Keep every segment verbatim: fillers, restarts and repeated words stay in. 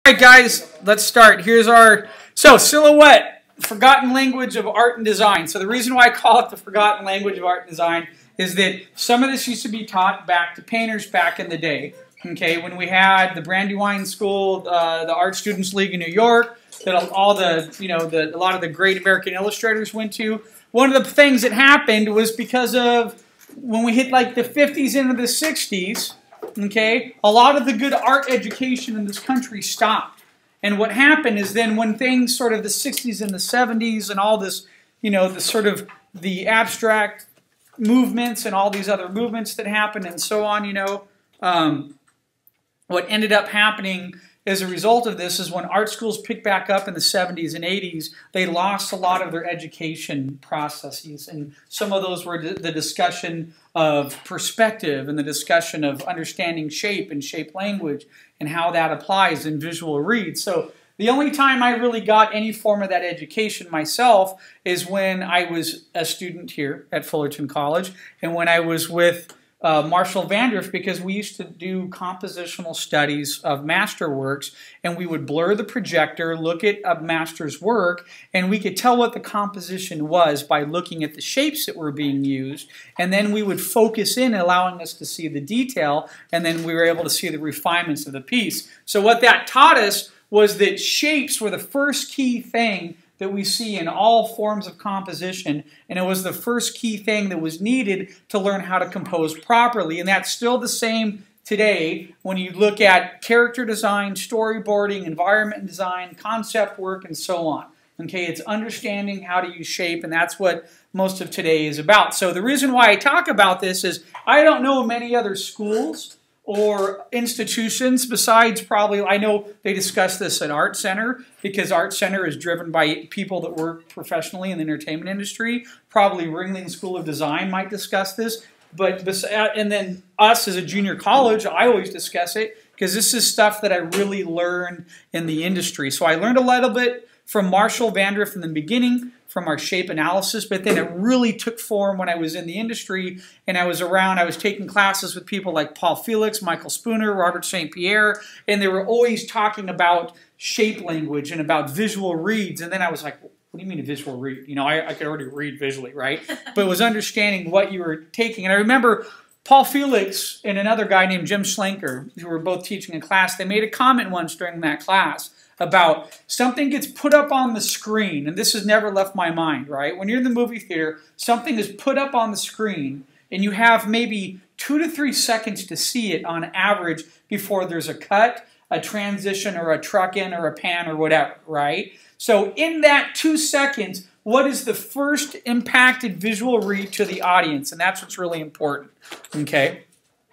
All right, guys, let's start. Here's our, so silhouette, forgotten language of art and design. So the reason why I call it the forgotten language of art and design is that some of this used to be taught back to painters back in the day. Okay, when we had the Brandywine School, uh, the Art Students League in New York, that all the, you know, the, a lot of the great American illustrators went to. One of the things that happened was because of when we hit like the fifties into the sixties, okay, a lot of the good art education in this country stopped. And what happened is then when things sort of the sixties and the seventies and all this, you know, the sort of the abstract movements and all these other movements that happened and so on, you know, um, what ended up happening as a result of this is when art schools picked back up in the seventies and eighties, they lost a lot of their education processes. And some of those were the discussion of perspective and the discussion of understanding shape and shape language and how that applies in visual read. So the only time I really got any form of that education myself is when I was a student here at Fullerton College and when I was with Uh, Marshall Vandriff, because we used to do compositional studies of masterworks, and we would blur the projector, look at a master's work, and we could tell what the composition was by looking at the shapes that were being used, and then we would focus in, allowing us to see the detail, and then we were able to see the refinements of the piece. So what that taught us was that shapes were the first key thing that we see in all forms of composition, and it was the first key thing that was needed to learn how to compose properly, and that's still the same today when you look at character design, storyboarding, environment design, concept work, and so on. Okay, it's understanding how to use shape, and that's what most of today is about. So the reason why I talk about this is I don't know many other schools or institutions besides probably, I know they discuss this at Art Center because Art Center is driven by people that work professionally in the entertainment industry. Probably Ringling School of Design might discuss this. But and then us as a junior college, I always discuss it because this is stuff that I really learned in the industry. So I learned a little bit from Marshall Vandriff in the beginning, from our shape analysis, but then it really took form when I was in the industry and I was around, I was taking classes with people like Paul Felix, Michael Spooner, Robert Saint Pierre, and they were always talking about shape language and about visual reads, and then I was like, what do you mean a visual read? You know, I, I could already read visually, right? But it was understanding what you were taking, and I remember Paul Felix and another guy named Jim Schlenker, who were both teaching a class, they made a comment once during that class about something gets put up on the screen, and this has never left my mind, right? When you're in the movie theater, something is put up on the screen, and you have maybe two to three seconds to see it on average before there's a cut, a transition, or a truck in, or a pan, or whatever, right? So in that two seconds, what is the first impacted visual read to the audience? And that's what's really important, okay?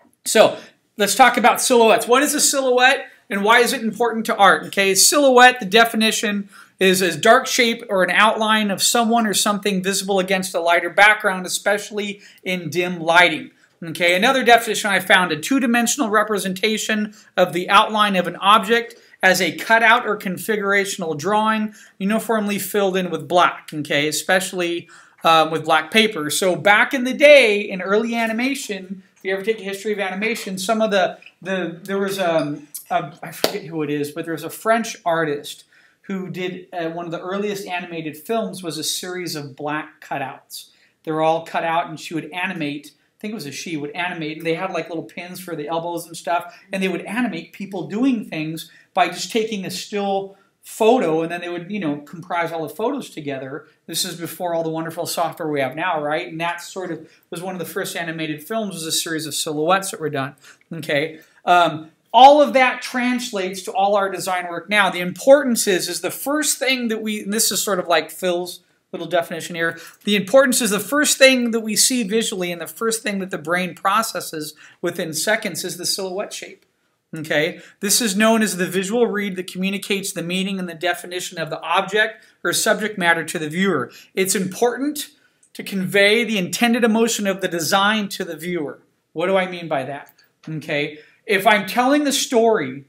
So let's talk about silhouettes. What is a silhouette? And why is it important to art? Okay, silhouette, the definition is a dark shape or an outline of someone or something visible against a lighter background, especially in dim lighting. Okay, another definition I found, a two-dimensional representation of the outline of an object as a cutout or configurational drawing, uniformly filled in with black, okay, especially uh, with black paper. So back in the day, in early animation, if you ever take a history of animation, some of the, the there was um, Uh, I forget who it is, but there's a French artist who did uh, one of the earliest animated films was a series of black cutouts. They were all cut out, and she would animate, I think it was a she, would animate, and they had like little pins for the elbows and stuff, and they would animate people doing things by just taking a still photo, and then they would, you know, comprise all the photos together. This is before all the wonderful software we have now, right? And that sort of was one of the first animated films, was a series of silhouettes that were done, okay? Um, All of that translates to all our design work now. The importance is, is the first thing that we, and this is sort of like Phil's little definition here, the importance is the first thing that we see visually and the first thing that the brain processes within seconds is the silhouette shape. Okay? This is known as the visual read that communicates the meaning and the definition of the object or subject matter to the viewer. It's important to convey the intended emotion of the design to the viewer. What do I mean by that? Okay? If I'm telling the story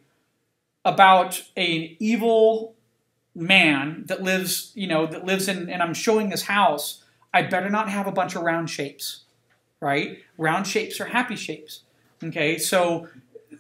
about an evil man that lives, you know, that lives in, and I'm showing this house, I better not have a bunch of round shapes, right? Round shapes are happy shapes, okay? So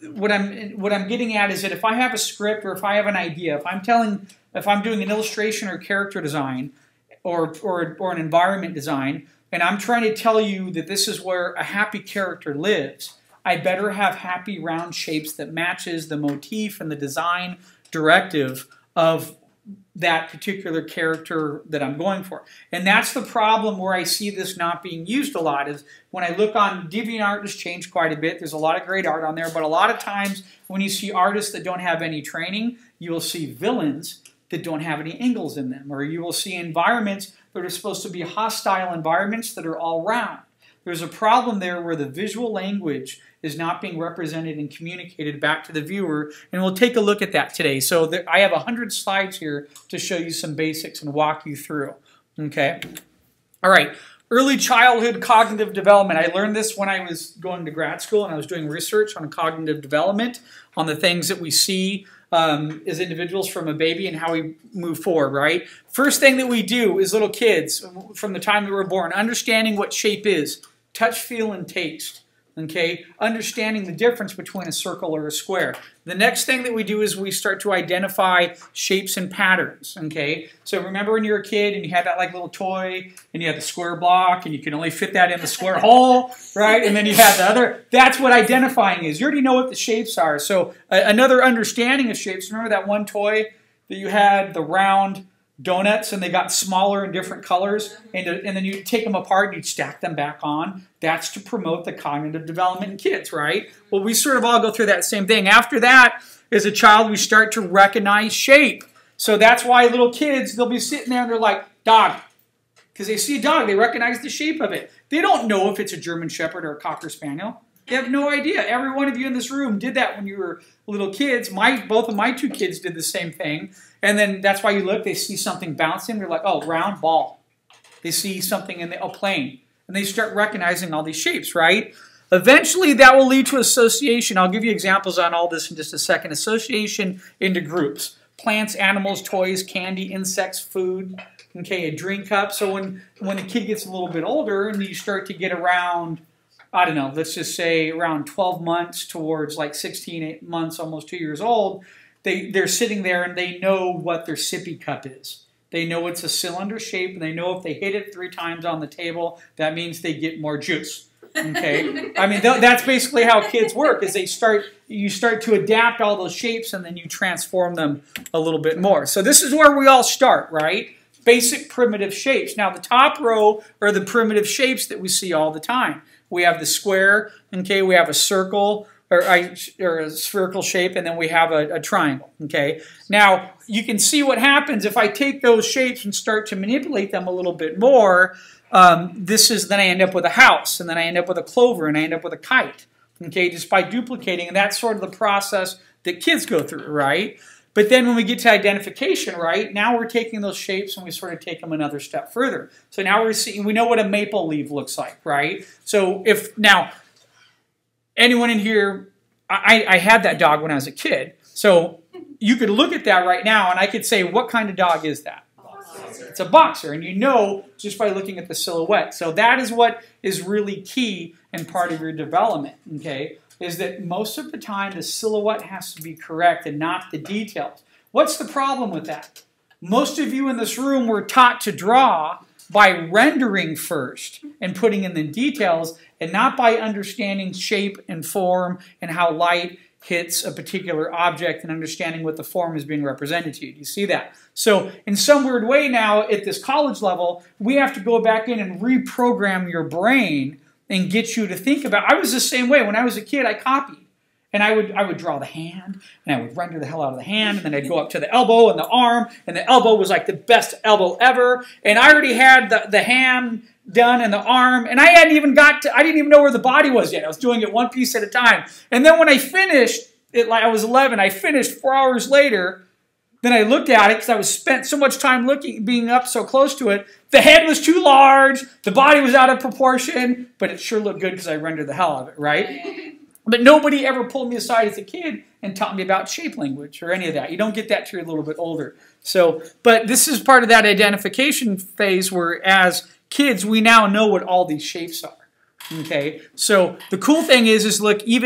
what I'm what I'm getting at is that if I have a script or if I have an idea, if I'm telling, if I'm doing an illustration or character design, or or or an environment design, and I'm trying to tell you that this is where a happy character lives, I better have happy round shapes that matches the motif and the design directive of that particular character that I'm going for. And that's the problem where I see this not being used a lot, is when I look on DeviantArt, has changed quite a bit. There's a lot of great art on there, but a lot of times when you see artists that don't have any training, you will see villains that don't have any angles in them, or you will see environments that are supposed to be hostile environments that are all round. There's a problem there where the visual language is not being represented and communicated back to the viewer, and we'll take a look at that today. So there, I have one hundred slides here to show you some basics and walk you through. Okay? All right. Early childhood cognitive development. I learned this when I was going to grad school and I was doing research on cognitive development, on the things that we see um, as individuals from a baby and how we move forward, right? First thing that we do as little kids, from the time we were born, understanding what shape is, touch, feel, and taste. Okay, understanding the difference between a circle or a square. The next thing that we do is we start to identify shapes and patterns. Okay, so remember when you were a kid and you had that like little toy and you had the square block and you can only fit that in the square hole, right? And then you had the other. That's what identifying is. You already know what the shapes are. So uh, another understanding of shapes. Remember that one toy that you had, the round donuts, and they got smaller in different colors, and, and then you take them apart and you stack them back on. That's to promote the cognitive development in kids, right? Well, we sort of all go through that same thing. After that, as a child, we start to recognize shape. So that's why little kids, they'll be sitting there and they're like, dog. Because they see a dog, they recognize the shape of it. They don't know if it's a German Shepherd or a Cocker Spaniel. They have no idea. Every one of you in this room did that when you were little kids. My, both of my two kids did the same thing. And then that's why you look, they see something bouncing. They're like, oh, round ball. They see something in the, a plane. And they start recognizing all these shapes, right? Eventually, that will lead to association. I'll give you examples on all this in just a second. Association into groups. Plants, animals, toys, candy, insects, food, okay, a drink cup. So when, when the kid gets a little bit older and you start to get around, I don't know, let's just say around twelve months towards like sixteen months, almost two years old, they, they're sitting there and they know what their sippy cup is. They know it's a cylinder shape, and they know if they hit it three times on the table, that means they get more juice. Okay? I mean, th that's basically how kids work, is they start, you start to adapt all those shapes, and then you transform them a little bit more. So this is where we all start, right? Basic primitive shapes. Now, the top row are the primitive shapes that we see all the time. We have the square, okay, we have a circle, or, or a spherical shape, and then we have a, a triangle, okay? Now, you can see what happens if I take those shapes and start to manipulate them a little bit more. Um, this is, then I end up with a house, and then I end up with a clover, and I end up with a kite, okay, just by duplicating, and that's sort of the process that kids go through, right? But then when we get to identification, right, now we're taking those shapes and we sort of take them another step further. So now we're seeing, we know what a maple leaf looks like, right? So if, now, anyone in here, I, I had that dog when I was a kid. So you could look at that right now and I could say, what kind of dog is that? It's a boxer, and you know just by looking at the silhouette. So that is what is really key and part of your development, okay? Is that most of the time the silhouette has to be correct and not the details. What's the problem with that? Most of you in this room were taught to draw by rendering first and putting in the details, and not by understanding shape and form and how light hits a particular object and understanding what the form is being represented to you. Do you see that? So in some weird way now at this college level, we have to go back in and reprogram your brain and get you to think about. I was the same way. When I was a kid, I copied. And I would, I would draw the hand, and I would render the hell out of the hand, and then I'd go up to the elbow and the arm, and the elbow was like the best elbow ever. And I already had the, the hand done and the arm, and I hadn't even got to, I didn't even know where the body was yet. I was doing it one piece at a time. And then when I finished, it, like I was eleven, I finished four hours later. Then I looked at it because I was spent so much time looking, being up so close to it. The head was too large, the body was out of proportion, but it sure looked good because I rendered the hell out of it, right? But nobody ever pulled me aside as a kid and taught me about shape language or any of that. You don't get that till you're a little bit older. So, but this is part of that identification phase where as kids, we now know what all these shapes are. Okay, so the cool thing is, is look, even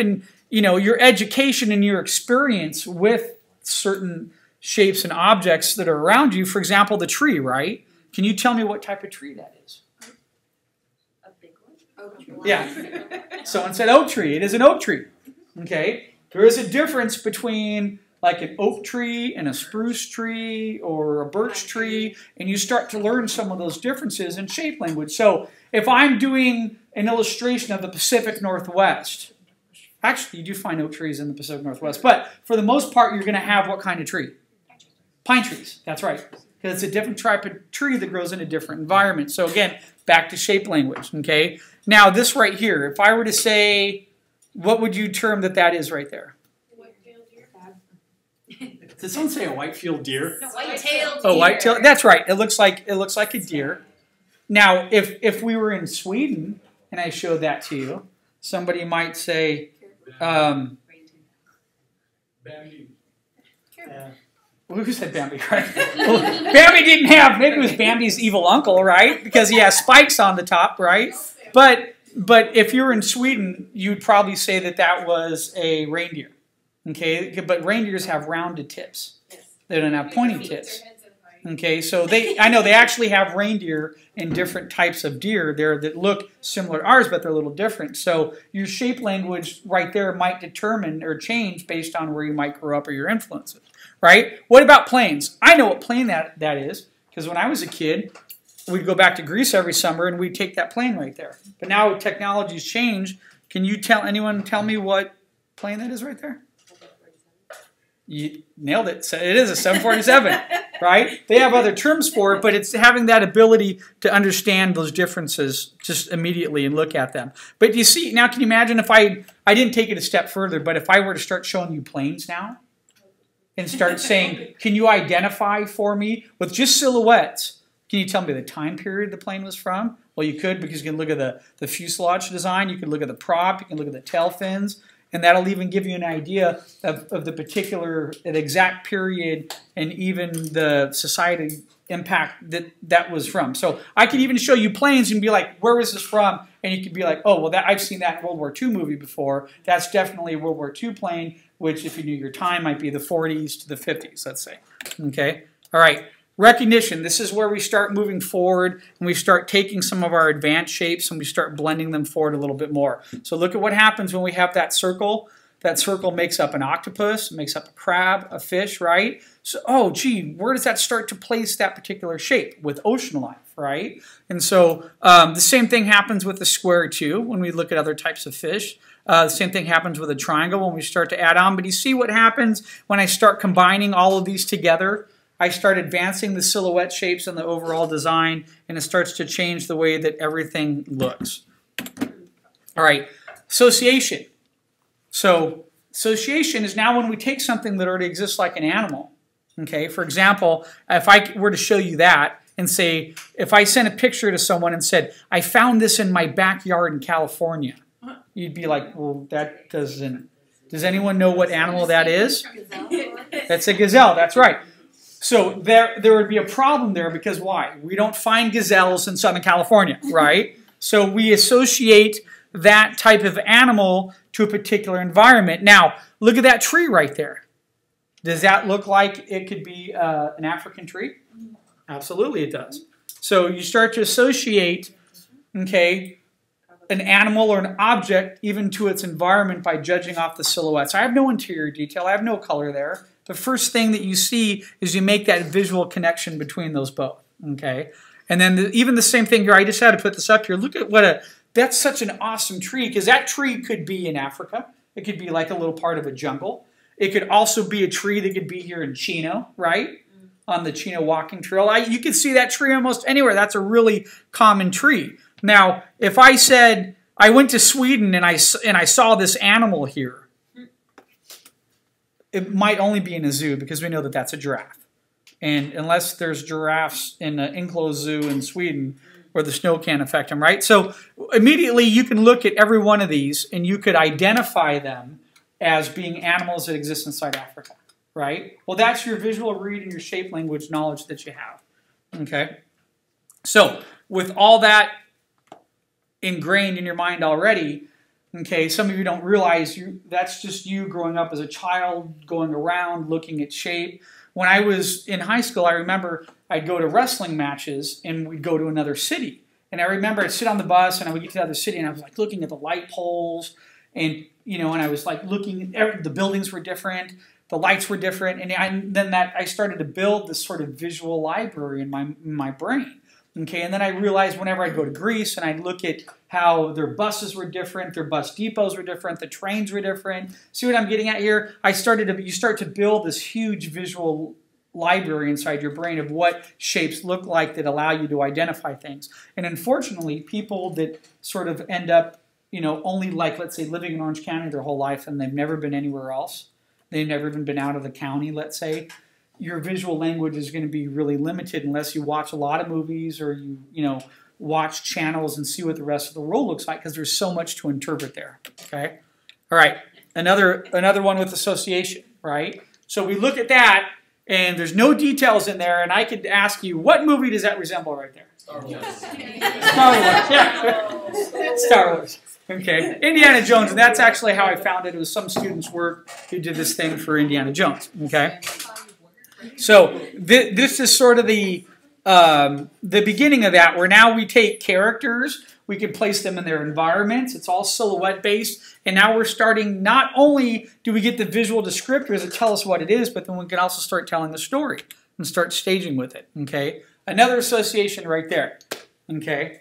you know, your education and your experience with certain shapes and objects that are around you. For example, the tree, right? Can you tell me what type of tree that is? A big one. Oak tree. Yeah. Someone said oak tree. It is an oak tree. Okay. There is a difference between like an oak tree and a spruce tree or a birch tree, and you start to learn some of those differences in shape language. So if I'm doing an illustration of the Pacific Northwest, actually you do find oak trees in the Pacific Northwest, but for the most part you're going to have what kind of tree? Pine trees. That's right. Because it's a different type of tree that grows in a different environment. So again, back to shape language. Okay. Now this right here, if I were to say, what would you term that that is right there? Did someone say a white-field deer? No, white-tailed Oh, deer. white-tailed. That's right. It looks like it looks like a deer. Now, if if we were in Sweden and I showed that to you, somebody might say, um, Bambi. uh, well, who said Bambi? Right? Well, Bambi didn't have. Maybe it was Bambi's evil uncle, right? Because he has spikes on the top, right? But but if you're in Sweden, you'd probably say that that was a reindeer. Okay, but reindeers have rounded tips. They don't have pointy tips. Okay, so they, I know they actually have reindeer in different types of deer there that look similar to ours, but they're a little different. So your shape language right there might determine or change based on where you might grow up or your influences, right? What about planes? I know what plane that, that is, because when I was a kid, we'd go back to Greece every summer and we'd take that plane right there. But now technology's changed. Can you tell anyone tell me what plane that is right there? You nailed it. So it is a seven forty-seven, right? They have other terms for it, but it's having that ability to understand those differences just immediately and look at them. But you see, now can you imagine if I, I didn't take it a step further, but if I were to start showing you planes now and start saying, can you identify for me with just silhouettes, can you tell me the time period the plane was from? Well, you could, because you can look at the, the fuselage design, you can look at the prop, you can look at the tail fins, and that'll even give you an idea of, of the particular, the exact period and even the society impact that that was from. So I could even show you planes and be like, where was this from? And you could be like, oh, well, that I've seen that World War Two movie before. That's definitely a World War Two plane, which if you knew your time might be the forties to the fifties, let's say. Okay? All right. Recognition. This is where we start moving forward and we start taking some of our advanced shapes and we start blending them forward a little bit more. So look at what happens when we have that circle. That circle makes up an octopus, makes up a crab, a fish, right? So, oh, gee, where does that start to place that particular shape? With ocean life, right? And so um, the same thing happens with the square too when we look at other types of fish. Uh, the same thing happens with a triangle when we start to add on. But you see what happens when I start combining all of these together? I start advancing the silhouette shapes and the overall design, and it starts to change the way that everything looks. All right, association. So association is now when we take something that already exists like an animal. Okay, for example, if I were to show you that and say, if I sent a picture to someone and said, I found this in my backyard in California, you'd be like, well, that doesn't, does anyone know what animal that is? That's a gazelle, that's right. So there, there would be a problem there because why? We don't find gazelles in Southern California, right? So we associate that type of animal to a particular environment. Now, look at that tree right there. Does that look like it could be uh, an African tree? Absolutely it does. So you start to associate, okay, an animal or an object even to its environment by judging off the silhouettes. I have no interior detail. I have no color there. The first thing that you see is you make that visual connection between those both, okay? And then the, even the same thing here, I just had to put this up here. Look at what a, that's such an awesome tree, because that tree could be in Africa. It could be like a little part of a jungle. It could also be a tree that could be here in Chino, right? On the Chino walking trail. I, you can see that tree almost anywhere. That's a really common tree. Now, if I said, I went to Sweden and I, and I saw this animal here, it might only be in a zoo because we know that that's a giraffe. And unless there's giraffes in an enclosed zoo in Sweden where the snow can't affect them, right? So immediately you can look at every one of these and you could identify them as being animals that exist inside Africa, right? Well, that's your visual read and your shape language knowledge that you have, okay? So with all that ingrained in your mind already, Okay, some of you don't realize you that's just you growing up as a child, going around, looking at shape. When I was in high school, I remember I'd go to wrestling matches and we'd go to another city. And I remember I'd sit on the bus and I would get to the other city and I was like looking at the light poles and, you know, and I was like looking, every, the buildings were different, the lights were different. And I, then that I started to build this sort of visual library in my, in my brain. Okay, and then I realized whenever I'd go to Greece and I'd look at how their buses were different, their bus depots were different, the trains were different. See what I'm getting at here? I started to, you start to build this huge visual library inside your brain of what shapes look like that allow you to identify things. And unfortunately, people that sort of end up, you know, only like, let's say, living in Orange County their whole life and they've never been anywhere else, they've never even been out of the county, let's say, your visual language is going to be really limited unless you watch a lot of movies or you, you know, watch channels and see what the rest of the world looks like because there's so much to interpret there. Okay? All right. Another, another one with association, right? So we look at that and there's no details in there and I could ask you, what movie does that resemble right there? Star Wars. Star Wars, yeah. Star Wars. Okay. Indiana Jones, and that's actually how I found it. It was some students' work who did this thing for Indiana Jones. Okay. So th this is sort of the um, the beginning of that, where now we take characters, we can place them in their environments. It's all silhouette based, and now we're starting. Not only do we get the visual descriptors that tell us what it is, but then we can also start telling the story and start staging with it. Okay, another association right there. Okay,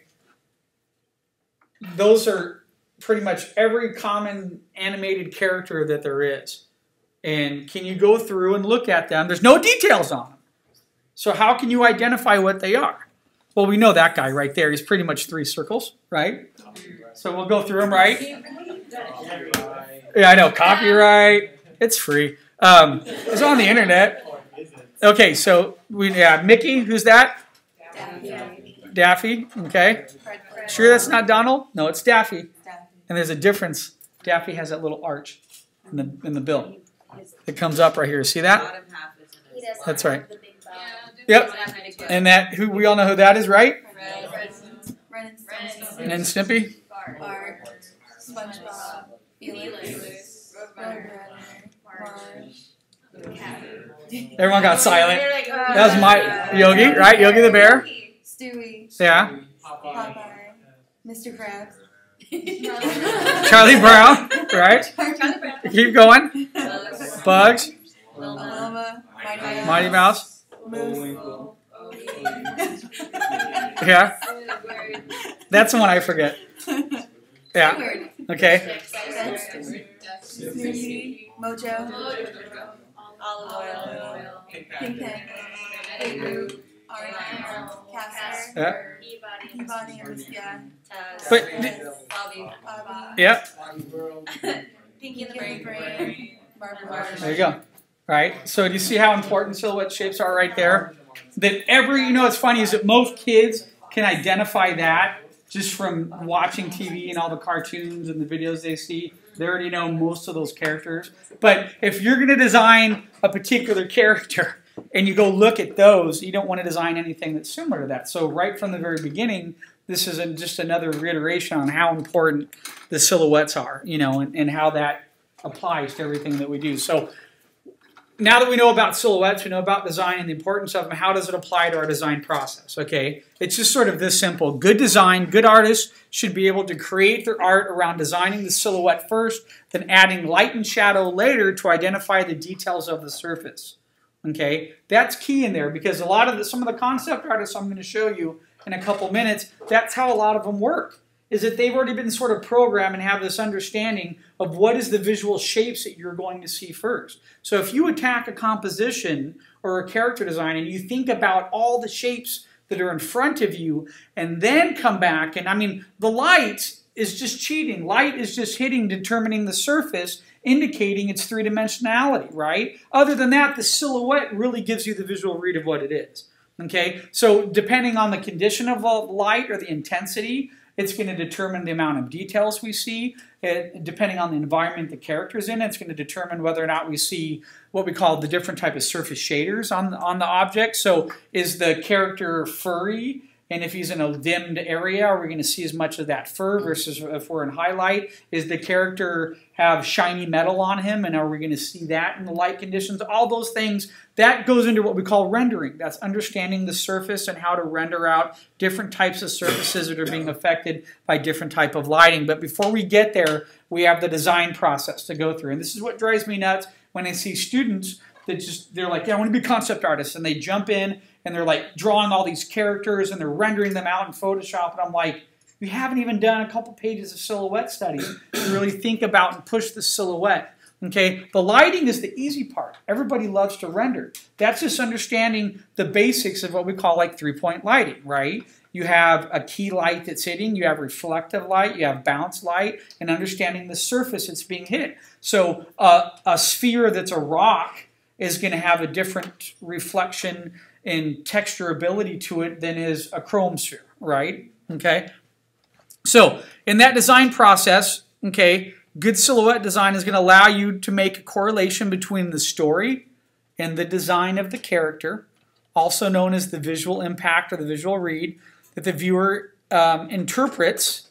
those are pretty much every common animated character that there is. And can you go through and look at them? There's no details on them. So how can you identify what they are? Well, we know that guy right there. He's pretty much three circles, right? So we'll go through them, right? Yeah, I know. Copyright. It's free. Um, it's on the internet. Okay, so we yeah, Mickey. Who's that? Daffy. Daffy. Okay. Sure that's not Donald? No, it's Daffy. And there's a difference. Daffy has that little arch in the, in the bill. It comes up right here. See that? That's right. Yep. And that, who we all know who that is, right? Ren and Stimpy. Bart. SpongeBob. Felix. Everyone got silent. That was my Yogi, right? Yogi the bear. Stewie. Yeah. Popeye. Mister Krabs. Charlie Brown, right? Keep going. Bugs. Wilma. Mighty Mouse. Moose. Yeah. That's the one I forget. Yeah. Okay. Snoopy. Mojo. Olive Oil. Pink Pen. Big Boot. Arnold. Casper. Yeah. Peabody and Miskia. But Bobby. yeah. Pinky and the Brain. Barbara. There you go. Right. So do you see how important silhouette shapes are right there? That every, you know, what's funny is that most kids can identify that just from watching T V and all the cartoons and the videos they see. They already know most of those characters. But if you're going to design a particular character and you go look at those, you don't want to design anything that's similar to that. So right from the very beginning, this is a, just another reiteration on how important the silhouettes are, you know, and, and how that applies to everything that we do. So now that we know about silhouettes, we know about design and the importance of them, how does it apply to our design process? Okay, it's just sort of this simple. Good design, good artists should be able to create their art around designing the silhouette first, then adding light and shadow later to identify the details of the surface. Okay, that's key in there because a lot of the, some of the concept artists I'm going to show you in a couple minutes, that's how a lot of them work, is that they've already been sort of programmed and have this understanding of what is the visual shapes that you're going to see first. So if you attack a composition or a character design and you think about all the shapes that are in front of you and then come back, and I mean, the light is just cheating. Light is just hitting, determining the surface, indicating its three-dimensionality, right? Other than that, the silhouette really gives you the visual read of what it is. Okay, so depending on the condition of the light or the intensity, it's going to determine the amount of details we see. It, depending on the environment the character's in, it's going to determine whether or not we see what we call the different type of surface shaders on, on the object. So is the character furry And if he's in a dimmed area, are we going to see as much of that fur versus if we're in highlight? Is the character have shiny metal on him, and are we going to see that in the light conditions? All those things, that goes into what we call rendering. That's understanding the surface and how to render out different types of surfaces that are being affected by different type of lighting. But before we get there, we have the design process to go through. And this is what drives me nuts when I see students that just, they're like, yeah, I want to be concept artists. And they jump in and they're like drawing all these characters and they're rendering them out in Photoshop. And I'm like, you haven't even done a couple pages of silhouette studies to really think about and push the silhouette. Okay, the lighting is the easy part. Everybody loves to render. That's just understanding the basics of what we call like three-point lighting, right? You have a key light that's hitting, you have reflective light, you have bounce light, and understanding the surface that's being hit. So uh, a sphere that's a rock is going to have a different reflection and texturability to it than is a chrome sphere, right? Okay. So in that design process, okay, good silhouette design is going to allow you to make a correlation between the story and the design of the character, also known as the visual impact or the visual read, that the viewer um, interprets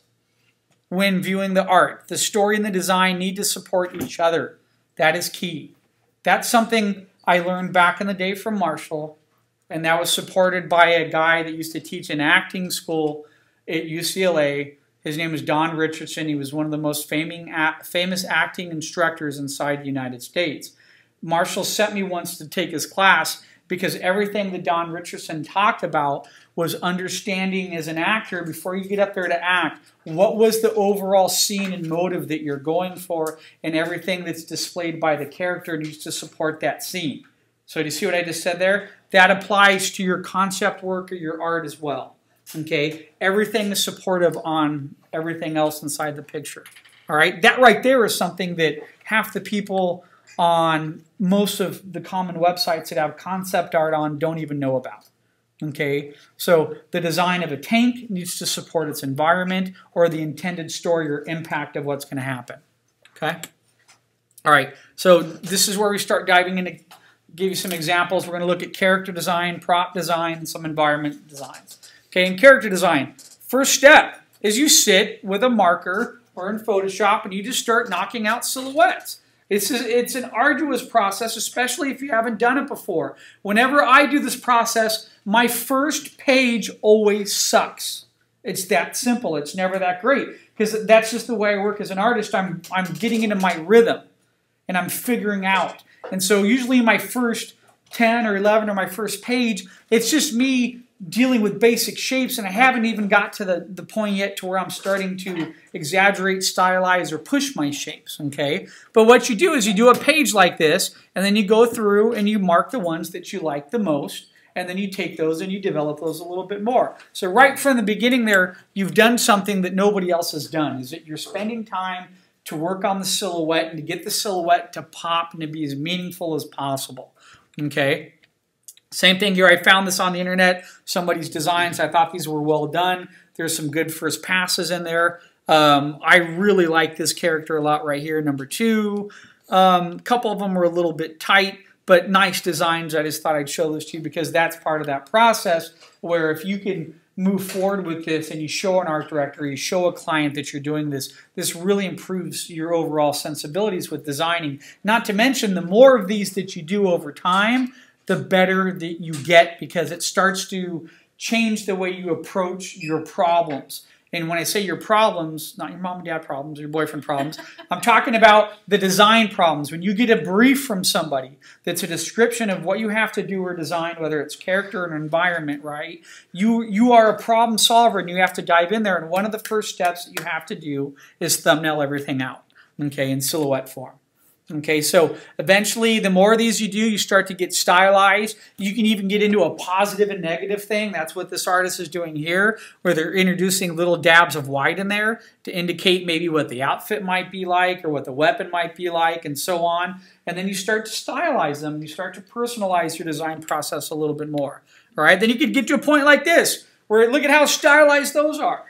when viewing the art. The story and the design need to support each other. That is key. That's something I learned back in the day from Marshall, and that was supported by a guy that used to teach in acting school at U C L A. His name is Don Richardson. He was one of the most famous acting instructors inside the United States. Marshall sent me once to take his class because everything that Don Richardson talked about was understanding as an actor, before you get up there to act, what was the overall scene and motive that you're going for, and everything that's displayed by the character needs to support that scene. So do you see what I just said there? That applies to your concept work or your art as well. Okay, everything is supportive on everything else inside the picture. All right, that right there is something that half the people on most of the common websites that have concept art on don't even know about. Okay, so the design of a tank needs to support its environment or the intended story or impact of what's going to happen. Okay, all right, so this is where we start diving into, give you some examples. We're going to look at character design, prop design, and some environment designs. Okay, in character design, first step is you sit with a marker or in Photoshop and you just start knocking out silhouettes. It's, a, it's an arduous process, especially if you haven't done it before. Whenever I do this process, my first page always sucks. It's that simple. It's never that great because that's just the way I work as an artist. I'm, I'm getting into my rhythm and I'm figuring out. And so usually my first ten or eleven or my first page, it's just me dealing with basic shapes, and I haven't even got to the, the point yet to where I'm starting to exaggerate, stylize, or push my shapes, okay? But what you do is you do a page like this, and then you go through and you mark the ones that you like the most, and then you take those and you develop those a little bit more. So right from the beginning there, you've done something that nobody else has done, is that you're spending time to work on the silhouette and to get the silhouette to pop and to be as meaningful as possible, okay? Same thing here. I found this on the internet, somebody's designs. I thought these were well done. There's some good first passes in there. Um, I really like this character a lot right here, number two. Um, a couple of them were a little bit tight, but nice designs. I just thought I'd show this to you because that's part of that process where if you can move forward with this and you show an art director, you show a client that you're doing this, this really improves your overall sensibilities with designing. Not to mention, the more of these that you do over time, the better that you get because it starts to change the way you approach your problems. And when I say your problems, not your mom and dad problems, your boyfriend problems, I'm talking about the design problems. When you get a brief from somebody that's a description of what you have to do or design, whether it's character or environment, right? You, you are a problem solver and you have to dive in there. And one of the first steps that you have to do is thumbnail everything out, okay, in silhouette form. Okay, so eventually the more of these you do, you start to get stylized. You can even get into a positive and negative thing. That's what this artist is doing here, where they're introducing little dabs of white in there to indicate maybe what the outfit might be like or what the weapon might be like and so on. And then you start to stylize them. You start to personalize your design process a little bit more. All right, then you could get to a point like this, where look at how stylized those are.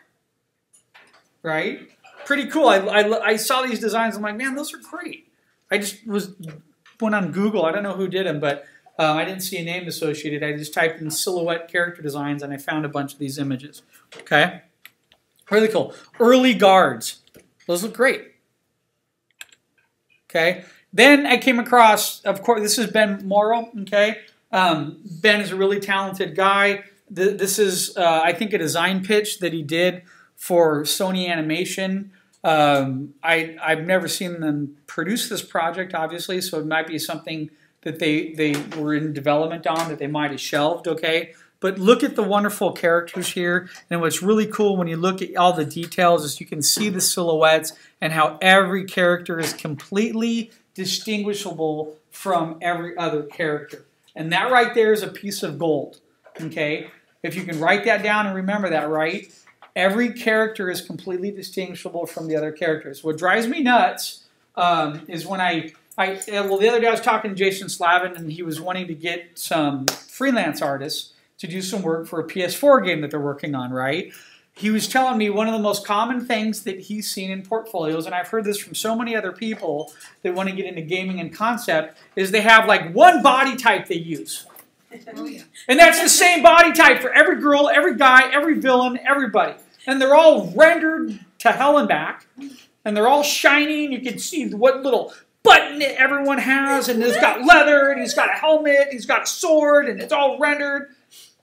Right? Pretty cool. I, I, I saw these designs. I'm like, man, those are great. I just was went on Google. I don't know who did them, but Um, I didn't see a name associated. I just typed in silhouette character designs, and I found a bunch of these images. Okay? Really cool. Early guards. Those look great. Okay? Then I came across, of course, this is Ben Morrow. Okay? Um, Ben is a really talented guy. Th this is, uh, I think, a design pitch that he did for Sony Animation. Um, I, I've never seen them produce this project, obviously, so it might be something that they, they were in development on that they might have shelved, okay? But look at the wonderful characters here, and what's really cool when you look at all the details is you can see the silhouettes and how every character is completely distinguishable from every other character. And that right there is a piece of gold, okay? If you can write that down and remember that, right? Every character is completely distinguishable from the other characters. What drives me nuts um, is when I, I, well, the other day I was talking to Jason Slavin, and he was wanting to get some freelance artists to do some work for a P S four game that they're working on, right? He was telling me one of the most common things that he's seen in portfolios, and I've heard this from so many other people that want to get into gaming and concept, is they have like one body type they use. Oh, yeah. And that's the same body type for every girl, every guy, every villain, everybody. And they're all rendered to hell and back. And they're all shiny, and you can see what little button everyone has, and he's got leather, and he's got a helmet, he's got a sword, and it's all rendered.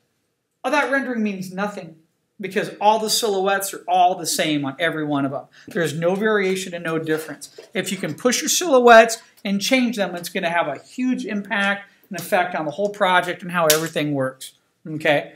All that rendering means nothing, because all the silhouettes are all the same on every one of them. There's no variation and no difference. If you can push your silhouettes and change them, it's going to have a huge impact and effect on the whole project and how everything works. Okay?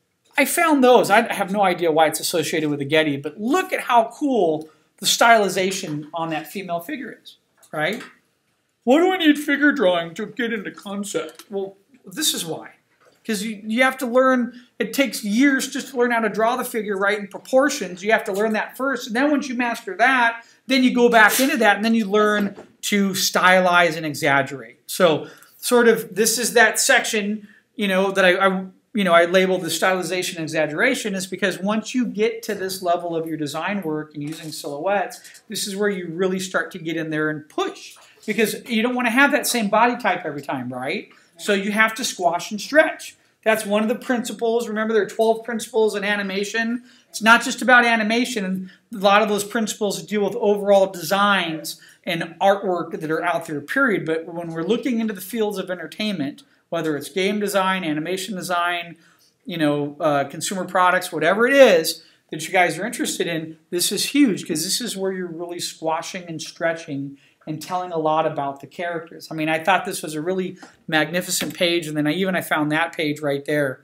I found those. I have no idea why it's associated with the Getty, but look at how cool the stylization on that female figure is, right? What do I need figure drawing to get into concept? Well, this is why. Because you, you have to learn, it takes years just to learn how to draw the figure right in proportions. You have to learn that first. And then once you master that, then you go back into that, and then you learn to stylize and exaggerate. So sort of this is that section, you know, that I, I you know, I labeled the stylization and exaggeration, is because once you get to this level of your design work and using silhouettes, this is where you really start to get in there and push. Because you don't want to have that same body type every time, right? So you have to squash and stretch. That's one of the principles. Remember, there are twelve principles in animation. It's not just about animation. A lot of those principles deal with overall designs and artwork that are out there, period. But when we're looking into the fields of entertainment, whether it's game design, animation design, you know, uh, consumer products, whatever it is that you guys are interested in, this is huge, because this is where you're really squashing and stretching and telling a lot about the characters. I mean, I thought this was a really magnificent page, and then I even I found that page right there.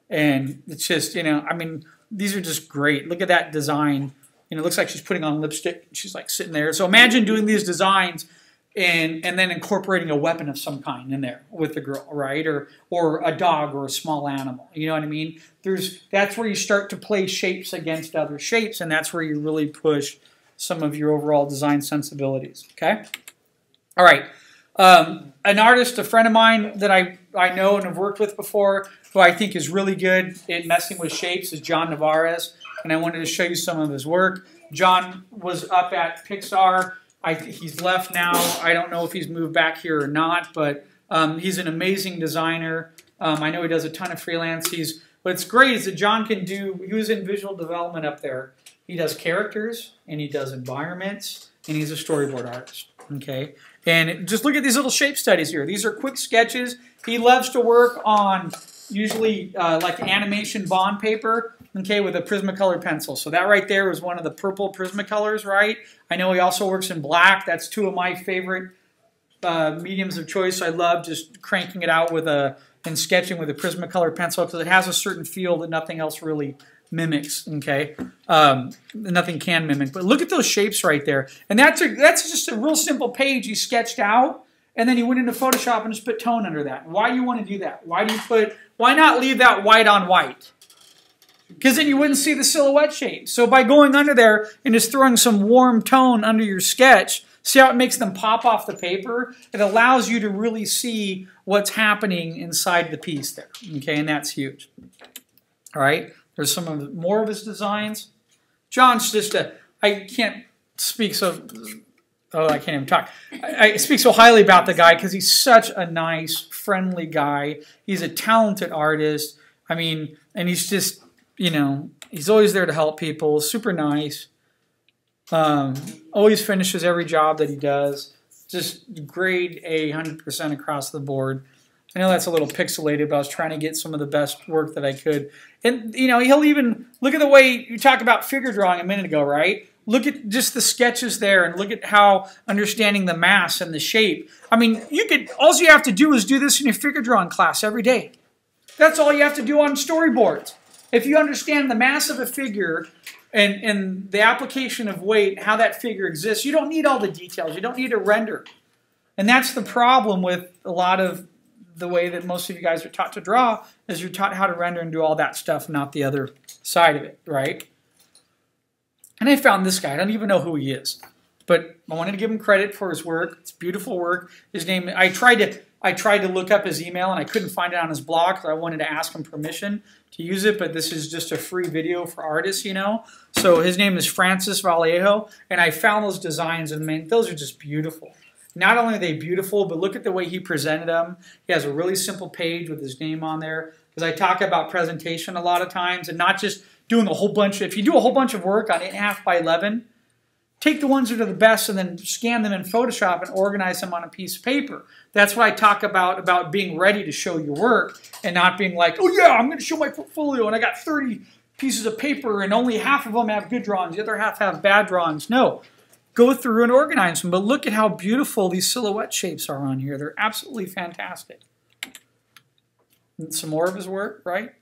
And it's just, you know, I mean, these are just great. Look at that design. You know, it looks like she's putting on lipstick. She's like sitting there. So imagine doing these designs and and then incorporating a weapon of some kind in there with the girl, right? Or or a dog or a small animal. You know what I mean? There's that's where you start to play shapes against other shapes, and that's where you really push some of your overall design sensibilities, okay? All right. Um, an artist, a friend of mine that I, I know and have worked with before, who I think is really good at messing with shapes, is John Navarez, and I wanted to show you some of his work. John was up at Pixar. I, he's left now. I don't know if he's moved back here or not, but um, he's an amazing designer. Um, I know he does a ton of freelance. He's, what's great is that John can do, he was in visual development up there. He does characters, and he does environments, and he's a storyboard artist, okay? And just look at these little shape studies here. These are quick sketches. He loves to work on usually uh, like animation bond paper, okay, with a Prismacolor pencil. So that right there was one of the purple Prismacolors, right? I know he also works in black. That's two of my favorite uh, mediums of choice. I love just cranking it out with a and sketching with a Prismacolor pencil, because it has a certain feel that nothing else really mimics, okay? Um, nothing can mimic. But look at those shapes right there. And that's, a, that's just a real simple page he sketched out, and then he went into Photoshop and just put tone under that. Why do you want to do that? Why do you put, why not leave that white on white? Because then you wouldn't see the silhouette shape. So by going under there and just throwing some warm tone under your sketch, see how it makes them pop off the paper? It allows you to really see what's happening inside the piece there, okay? And that's huge. All right? There's some of the, more of his designs. John's just a, I can't speak so oh, I can't even talk. I, I speak so highly about the guy because he's such a nice, friendly guy. He's a talented artist. I mean, and he's just, you know, he's always there to help people. Super nice. Um, always finishes every job that he does. Just grade A, one hundred percent across the board. I know that's a little pixelated, but I was trying to get some of the best work that I could. And, you know, he'll even, look at the way you talk about figure drawing a minute ago, right? Look at just the sketches there and look at how understanding the mass and the shape. I mean, you could, all you have to do is do this in your figure drawing class every day. That's all you have to do on storyboards. If you understand the mass of a figure and, and the application of weight, how that figure exists, you don't need all the details. You don't need a render. And that's the problem with a lot of the way that most of you guys are taught to draw, is you're taught how to render and do all that stuff, not the other side of it, right? And I found this guy. I don't even know who he is. But I wanted to give him credit for his work. It's beautiful work. His name, I tried to I tried to look up his email and I couldn't find it on his blog, so I wanted to ask him permission to use it, but this is just a free video for artists, you know. So his name is Francis Vallejo, and I found those designs, and man, those are just beautiful. Not only are they beautiful, but look at the way he presented them. He has a really simple page with his name on there. Because I talk about presentation a lot of times, and not just doing a whole bunch of, if you do a whole bunch of work on eight and a half by eleven, take the ones that are the best and then scan them in Photoshop and organize them on a piece of paper. That's what I talk about, about being ready to show your work and not being like, oh yeah, I'm going to show my portfolio and I got thirty pieces of paper and only half of them have good drawings, the other half have bad drawings. No, go through and organize them. But look at how beautiful these silhouette shapes are on here. They're absolutely fantastic. And some more of his work, right?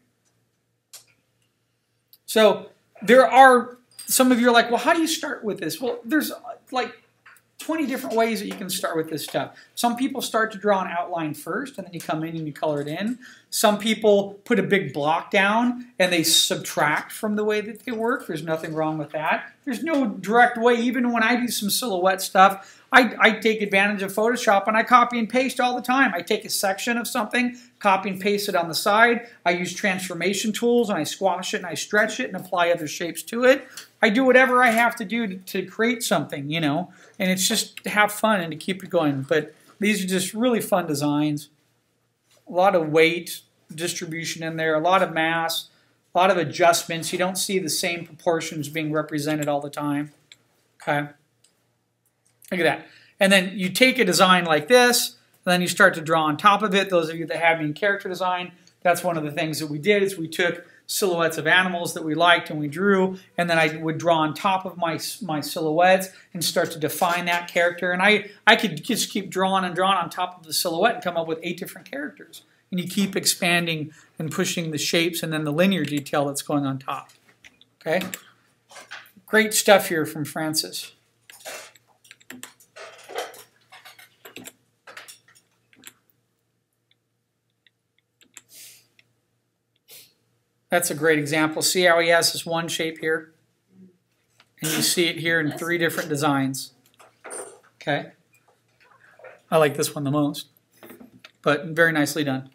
So there are, some of you are like, well, how do you start with this? Well, there's like twenty different ways that you can start with this stuff. Some people start to draw an outline first, and then you come in and you color it in. Some people put a big block down, and they subtract from the way that they work. There's nothing wrong with that. There's no direct way. Even when I do some silhouette stuff, I, I take advantage of Photoshop, and I copy and paste all the time. I take a section of something, copy and paste it on the side. I use transformation tools, and I squash it, and I stretch it, and apply other shapes to it. I do whatever I have to do to, to create something, you know, and it's just to have fun and to keep it going. But these are just really fun designs. A lot of weight distribution in there, a lot of mass, a lot of adjustments. You don't see the same proportions being represented all the time. Okay. Look at that. And then you take a design like this, and then you start to draw on top of it. Those of you that have me in character design, that's one of the things that we did, is we took silhouettes of animals that we liked and we drew, and then I would draw on top of my my silhouettes and start to define that character. And I, I could just keep drawing and drawing on top of the silhouette and come up with eight different characters. And you keep expanding and pushing the shapes and then the linear detail that's going on top. Okay? Great stuff here from Francis. That's a great example. See how he has this one shape here? And you see it here in three different designs. Okay? I like this one the most, but very nicely done.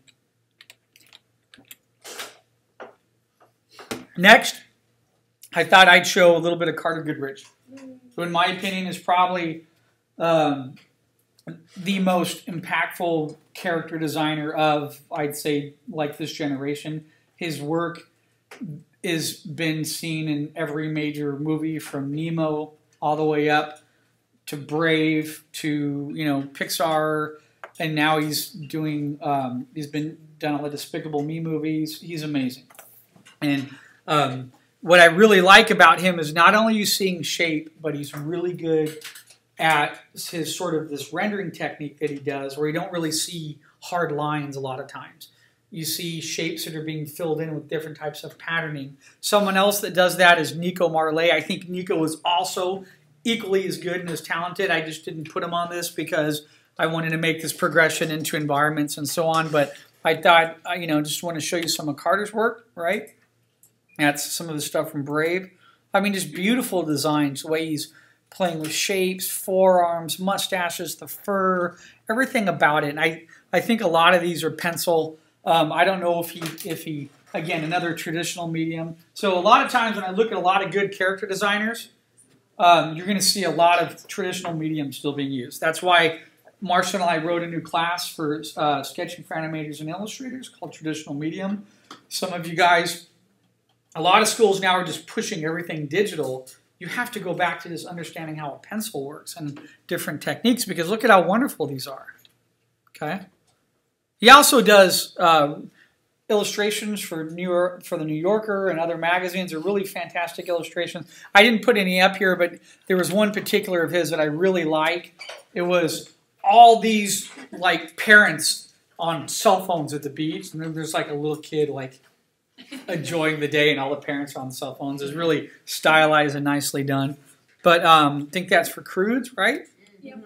Next, I thought I'd show a little bit of Carter Goodrich, who in my opinion is probably um, the most impactful character designer of, I'd say, like this generation. His work has been seen in every major movie, from Nemo all the way up to Brave to, you know, Pixar, and now he's doing um, he's been done all the Despicable Me movies. He's amazing. And um, what I really like about him is not only you seeing shape, but he's really good at his sort of this rendering technique that he does, where you don't really see hard lines a lot of times. You see shapes that are being filled in with different types of patterning. Someone else that does that is Nico Marley. I think Nico is also equally as good and as talented. I just didn't put him on this because I wanted to make this progression into environments and so on. But I thought, you know, just want to show you some of Carter's work, right? That's some of the stuff from Brave. I mean, just beautiful designs, the way he's playing with shapes, forearms, mustaches, the fur, everything about it. And I, I think a lot of these are pencil. Um, I don't know if he, if he, again, another traditional medium. So a lot of times when I look at a lot of good character designers, um, you're going to see a lot of traditional mediums still being used. That's why Marcia and I wrote a new class for uh, sketching for animators and illustrators called Traditional Medium. Some of you guys, a lot of schools now are just pushing everything digital. You have to go back to just understanding how a pencil works and different techniques, because look at how wonderful these are. Okay. He also does uh, illustrations for New York, for the New Yorker and other magazines. Are really fantastic illustrations. I didn't put any up here, but there was one particular of his that I really like. It was all these like parents on cell phones at the beach, and then there's like a little kid like enjoying the day, and all the parents are on cell phones. It's really stylized and nicely done. But um, I think that's for Crudes, right? Yep.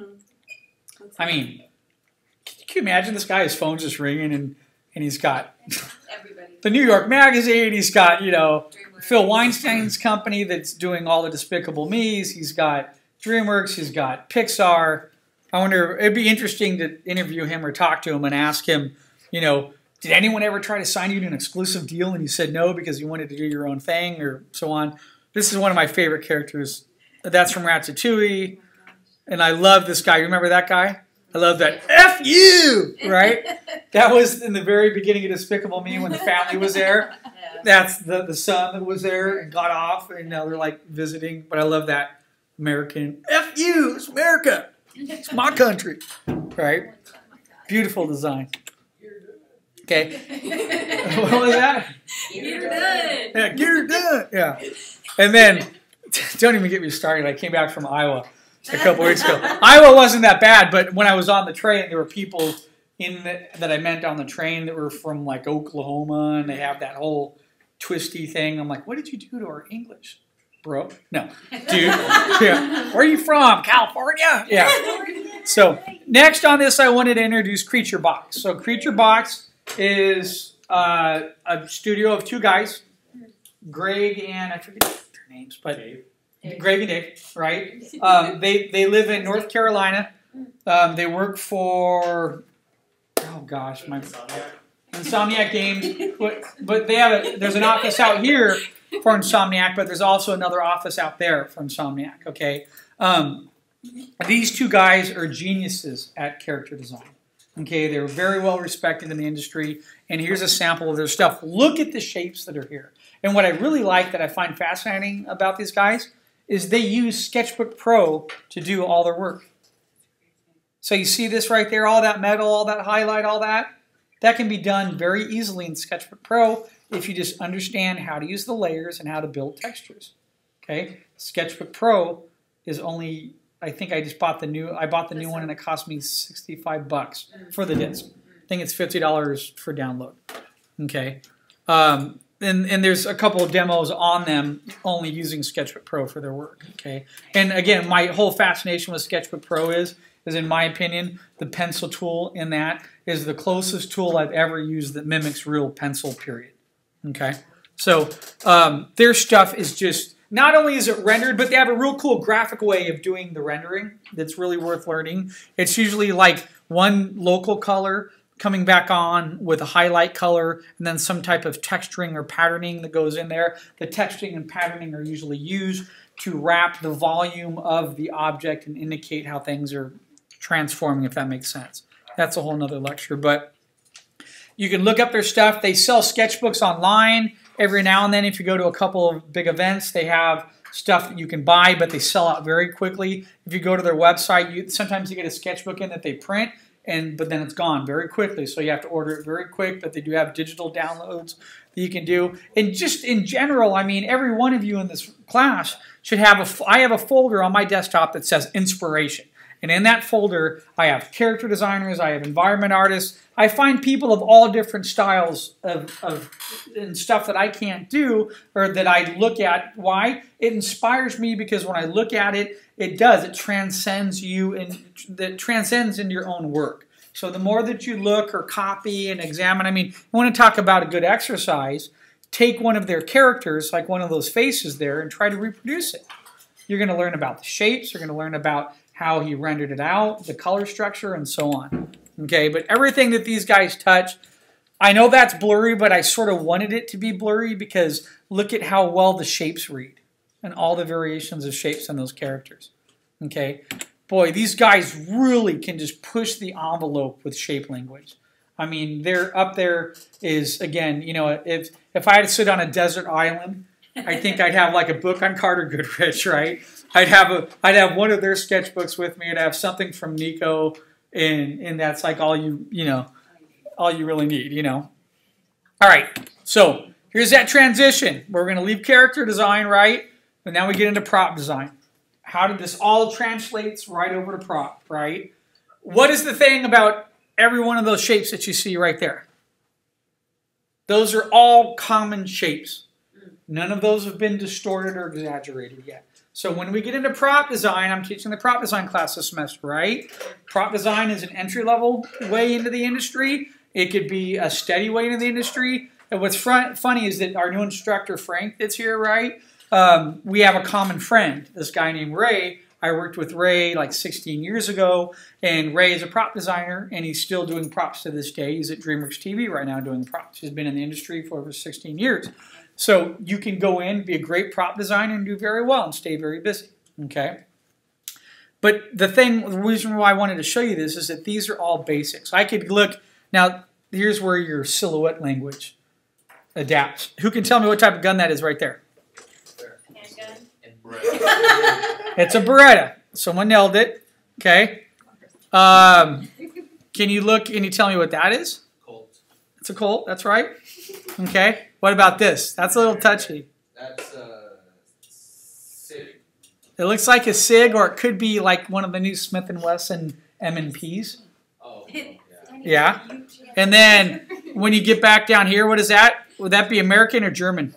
I mean, can you imagine this guy? His phone's just ringing, and and he's got Everybody. the New York Magazine. He's got, you know, Phil Weinstein's company that's doing all the Despicable Me's. He's got DreamWorks. He's got Pixar. I wonder, it'd be interesting to interview him or talk to him and ask him, you know, did anyone ever try to sign you to an exclusive deal and you said no because you wanted to do your own thing or so on? This is one of my favorite characters. That's from Ratatouille. And I love this guy. You remember that guy? I love that. F you! Right? That was in the very beginning of Despicable Me when the family was there. Yeah. That's the, the son that was there and got off, and now they're like visiting. But I love that American. F you! It's America! It's my country. Right? Beautiful design. Okay. What was that? You're done. Yeah, get her done. Yeah. And then, don't even get me started. I came back from Iowa a couple weeks ago. Iowa wasn't that bad, but when I was on the train, there were people in the, that I met on the train that were from like Oklahoma, and they have that whole twisty thing. I'm like, what did you do to our English, bro? No, dude. Yeah. Where are you from? California? Yeah. So next on this, I wanted to introduce Creature Box. So Creature Box is uh, a studio of two guys, Greg and I forget their names, but Dave. Greg and Dave, right? Um, they they live in North Carolina. Um, they work for oh gosh, my Insomniac Games, but but they have a there's an office out here for Insomniac, but there's also another office out there for Insomniac. Okay, um, these two guys are geniuses at character design. Okay, they're very well respected in the industry, and here's a sample of their stuff. Look at the shapes that are here. And what I really like that I find fascinating about these guys is they use Sketchbook Pro to do all their work. So you see this right there, all that metal, all that highlight, all that? That can be done very easily in Sketchbook Pro if you just understand how to use the layers and how to build textures. Okay, Sketchbook Pro is only, I think I just bought the new, I bought the new one and it cost me sixty-five bucks for the disc. I think it's fifty dollars for download. Okay. Um, And, and there's a couple of demos on them only using Sketchbook Pro for their work. Okay, and again, my whole fascination with Sketchbook Pro is, is in my opinion, the pencil tool in that is the closest tool I've ever used that mimics real pencil, period. Okay, so um, their stuff is just, not only is it rendered, but they have a real cool graphic way of doing the rendering that's really worth learning. It's usually like one local color coming back on with a highlight color, and then some type of texturing or patterning that goes in there. The texturing and patterning are usually used to wrap the volume of the object and indicate how things are transforming, if that makes sense. That's a whole nother lecture, but you can look up their stuff. They sell sketchbooks online every now and then. If you go to a couple of big events, they have stuff that you can buy, but they sell out very quickly. If you go to their website, you sometimes you get a sketchbook in that they print, And, but then it's gone very quickly, so you have to order it very quick, but they do have digital downloads that you can do. And just in general, I mean, every one of you in this class should have a, I have a folder on my desktop that says inspiration. And in that folder, I have character designers, I have environment artists, I find people of all different styles of, of and stuff that I can't do or that I look at. Why? It inspires me because when I look at it, it does. It transcends you and that transcends into your own work. So the more that you look or copy and examine, I mean, you want to talk about a good exercise, take one of their characters, like one of those faces there, and try to reproduce it. You're going to learn about the shapes, you're going to learn about how he rendered it out, the color structure, and so on. Okay, but everything that these guys touch, I know that's blurry, but I sort of wanted it to be blurry because look at how well the shapes read. and all the variations of shapes on those characters. Okay, boy, these guys really can just push the envelope with shape language. I mean, they're up there is, again, you know, if if I had to sit on a desert island, I think I'd have like a book on Carter Goodrich, right? I'd have a I'd have one of their sketchbooks with me. I'd have something from Nico, and and that's like all you you know, all you really need, you know. All right, so here's that transition. We're going to leave character design, right? But now we get into prop design. How did this all translates right over to prop, right? What is the thing about every one of those shapes that you see right there? Those are all common shapes. None of those have been distorted or exaggerated yet. So when we get into prop design, I'm teaching the prop design class this semester, right? Prop design is an entry-level way into the industry. It could be a steady way into the industry. And what's fun funny is that our new instructor, Frank, that's here, right? Um, we have a common friend, this guy named Ray. I worked with Ray like sixteen years ago, and Ray is a prop designer, and he's still doing props to this day. He's at DreamWorks T V right now doing the props. He's been in the industry for over sixteen years. So you can go in, be a great prop designer, and do very well and stay very busy, okay? But the thing, the reason why I wanted to show you this is that these are all basics. I could look, now here's where your silhouette language adapts. Who can tell me what type of gun that is right there? Handgun. It's a Beretta. Someone nailed it. Okay. Um, can you look, can you tell me what that is? Colt. It's a Colt. That's right. Okay. What about this? That's a little touchy. That's a Sig. It looks like a Sig, or it could be like one of the new Smith and Wesson M and Ps. Oh, yeah. Yeah. And then when you get back down here, what is that? Would that be American or German?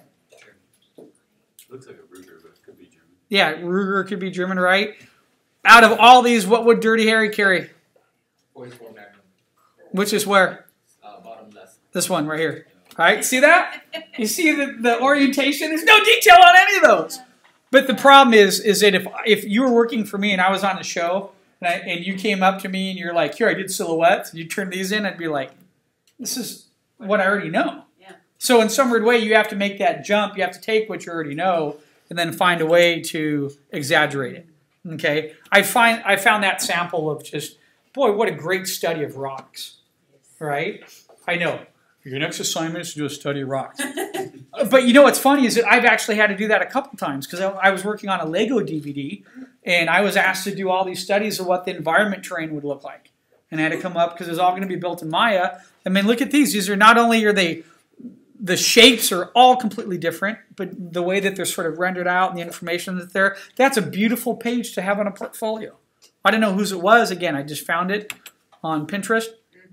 Looks like a Ruger, but it could be German. Yeah, Ruger could be German, right? Out of all these, what would Dirty Harry carry? forty-four Magnum. Which is where? Uh, bottom left. This one right here. All right, see that? You see the, the orientation? There's no detail on any of those. But the problem is, is that if if you were working for me and I was on the show and, I, and you came up to me and you're like, here, I did silhouettes, and you turn these in, I'd be like, this is what I already know. Yeah. So in some weird way, you have to make that jump. You have to take what you already know and then find a way to exaggerate it. Okay? I find I found that sample of just, boy, what a great study of rocks. Right? I know. Your next assignment is to do a study of rocks. But you know what's funny is that I've actually had to do that a couple times because I, I was working on a Lego D V D and I was asked to do all these studies of what the environment terrain would look like. And I had to come up because it was all going to be built in Maya. I mean, look at these. These are not only are they, the shapes are all completely different, but the way that they're sort of rendered out and the information that's there, that's a beautiful page to have on a portfolio. I don't know whose it was. Again, I just found it on Pinterest.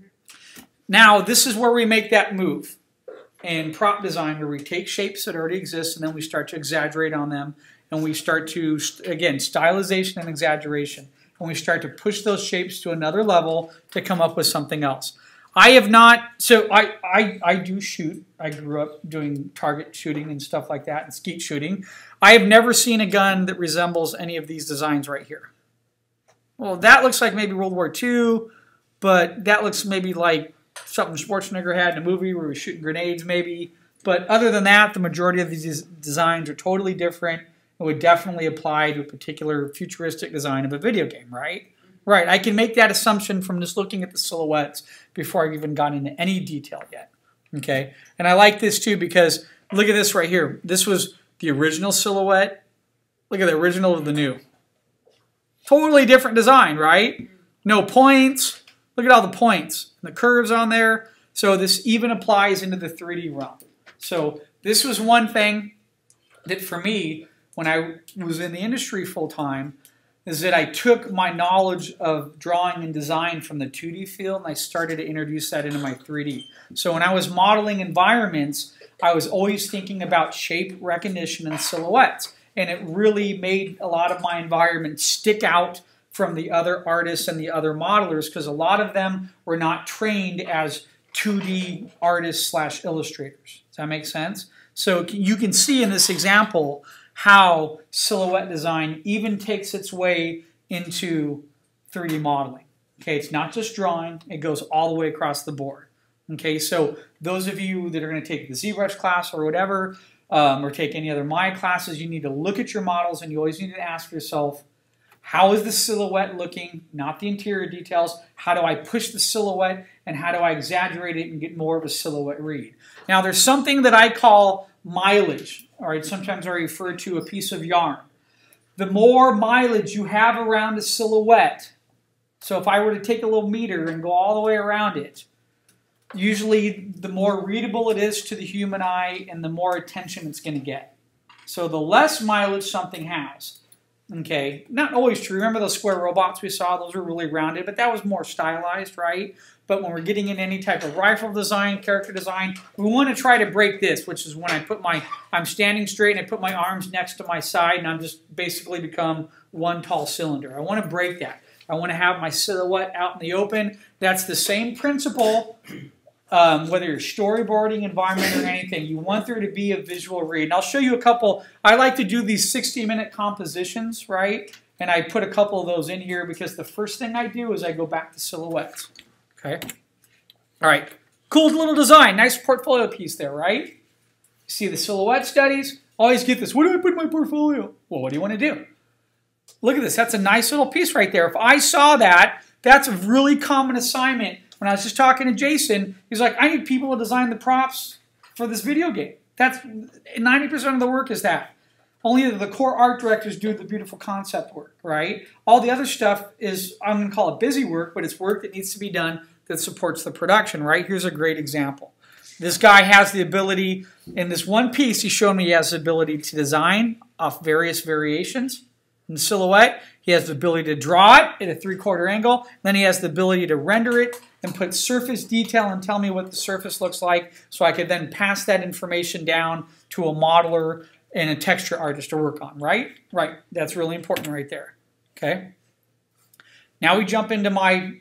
Now, this is where we make that move in prop design, where we take shapes that already exist and then we start to exaggerate on them. And we start to, again, stylization and exaggeration. And we start to push those shapes to another level to come up with something else. I have not, so I, I, I do shoot. I grew up doing target shooting and stuff like that and skeet shooting. I have never seen a gun that resembles any of these designs right here. Well, that looks like maybe World War Two, but that looks maybe like something Schwarzenegger had in a movie where he was shooting grenades maybe. But other than that, the majority of these designs are totally different. It would definitely apply to a particular futuristic design of a video game, right? Right, I can make that assumption from just looking at the silhouettes before I've even gone into any detail yet. Okay, and I like this too because look at this right here. This was the original silhouette. Look at the original of the new. Totally different design, right? No points. Look at all the points and the curves on there. So this even applies into the three D realm. So this was one thing that for me, when I was in the industry full time, is that I took my knowledge of drawing and design from the two D field and I started to introduce that into my three D. So when I was modeling environments, I was always thinking about shape recognition and silhouettes. And it really made a lot of my environment stick out from the other artists and the other modelers because a lot of them were not trained as two D artists slash illustrators. Does that make sense? So you can see in this example how silhouette design even takes its way into three D modeling. Okay, it's not just drawing, it goes all the way across the board. Okay, so those of you that are going to take the ZBrush class or whatever, um, or take any other Maya classes, you need to look at your models, and you always need to ask yourself, how is the silhouette looking? Not the interior details. How do I push the silhouette, and how do I exaggerate it and get more of a silhouette read? Now, there's something that I call mileage. All right, sometimes I refer to a piece of yarn. The more mileage you have around a silhouette, so if I were to take a little meter and go all the way around it, usually the more readable it is to the human eye and the more attention it's going to get. So the less mileage something has, okay, not always true. Remember those square robots we saw? Those were really rounded, but that was more stylized, right? But when we're getting in any type of rifle design, character design, we want to try to break this, which is when I put my, I'm standing straight and I put my arms next to my side and I'm just basically become one tall cylinder. I want to break that. I want to have my silhouette out in the open. That's the same principle, um, whether you're storyboarding, environment, or anything. You want there to be a visual read. And I'll show you a couple. I like to do these sixty minute compositions, right? And I put a couple of those in here because the first thing I do is I go back to silhouettes. Okay? All right. Cool little design. Nice portfolio piece there, right? You see the silhouette studies? Always get this. Where do I put my portfolio? Well, what do you want to do? Look at this. That's a nice little piece right there. If I saw that, that's a really common assignment. When I was just talking to Jason, he's like, I need people to design the props for this video game. That's ninety percent of the work is that. Only the core art directors do the beautiful concept work, right? All the other stuff is, I'm going to call it busy work, but it's work that needs to be done that supports the production, right? Here's a great example. This guy has the ability, in this one piece, he showed me he has the ability to design off various variations. In the silhouette, he has the ability to draw it at a three-quarter angle. Then he has the ability to render it and put surface detail and tell me what the surface looks like so I could then pass that information down to a modeler and a texture artist to work on, right? Right. That's really important right there. Okay. Now we jump into my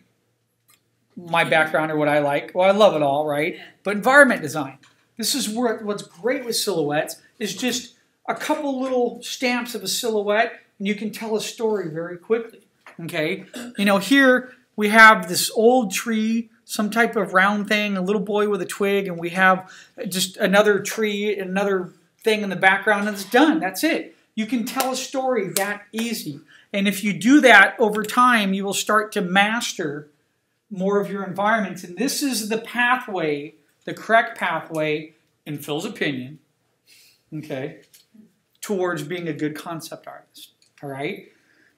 my background or what I like. Well, I love it all, right? But environment design. This is where what's great with silhouettes is just a couple little stamps of a silhouette and you can tell a story very quickly. Okay. You know, here we have this old tree, some type of round thing, a little boy with a twig, and we have just another tree, another thing in the background, and it's done. That's it. You can tell a story that easy. And if you do that over time, you will start to master more of your environments. And this is the pathway, the correct pathway, in Phil's opinion, okay, towards being a good concept artist. All right?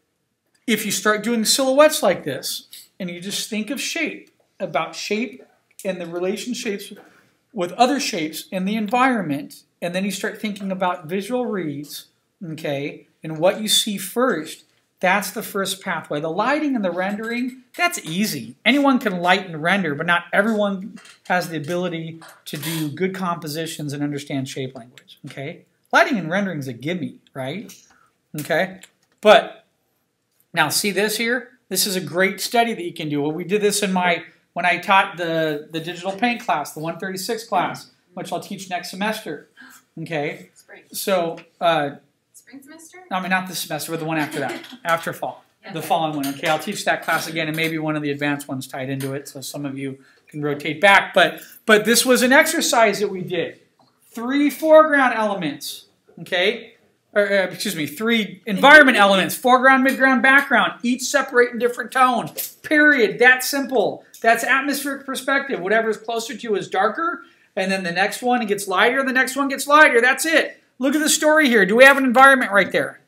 If you start doing silhouettes like this, and you just think of shape, about shape and the relationships with other shapes in the environment, and then you start thinking about visual reads, okay, and what you see first, that's the first pathway. The lighting and the rendering, that's easy. Anyone can light and render, but not everyone has the ability to do good compositions and understand shape language, okay? Lighting and rendering is a gimme, right? Okay? But now see this here? This is a great study that you can do. Well, we did this in my, when I taught the, the digital paint class, the one thirty-six class, which I'll teach next semester. Okay? Spring. So, uh, Spring semester? I mean, not this semester, but the one after that, after fall, Yeah. the following one. Okay, I'll teach that class again, and maybe one of the advanced ones tied into it, so some of you can rotate back. But, but this was an exercise that we did. Three foreground elements, okay? Or, uh, excuse me, three environment elements, foreground, midground, background, each separate in different tones, period. That's simple. That's atmospheric perspective. Whatever is closer to you is darker, and then the next one it gets lighter, the next one gets lighter. That's it. Look at the story here. Do we have an environment right there?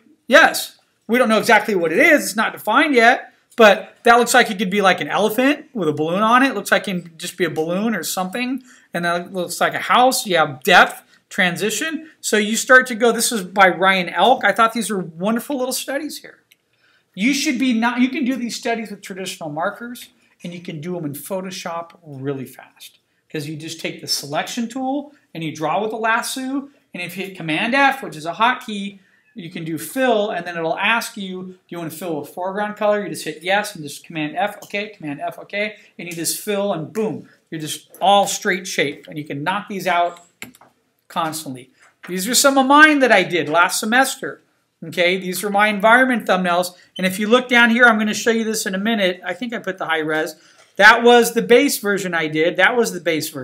Yes. We don't know exactly what it is. It's not defined yet, but that looks like it could be like an elephant with a balloon on it. It looks like it can just be a balloon or something, and that looks like a house. You have depth, transition. So you start to go, this is by Ryan Elk. I thought these were wonderful little studies here. You should be not, you can do these studies with traditional markers, and you can do them in Photoshop really fast. Because you just take the selection tool, and you draw with the lasso, and if you hit Command F, which is a hotkey, you can do fill, and then it'll ask you, do you want to fill with foreground color? You just hit yes, and just Command F, okay, Command F, okay, and you just fill, and boom, you're just all straight shape, and you can knock these out constantly. These are some of mine that I did last semester. Okay, these are my environment thumbnails. And if you look down here, I'm going to show you this in a minute. I think I put the high res. That was the base version I did. That was the base version.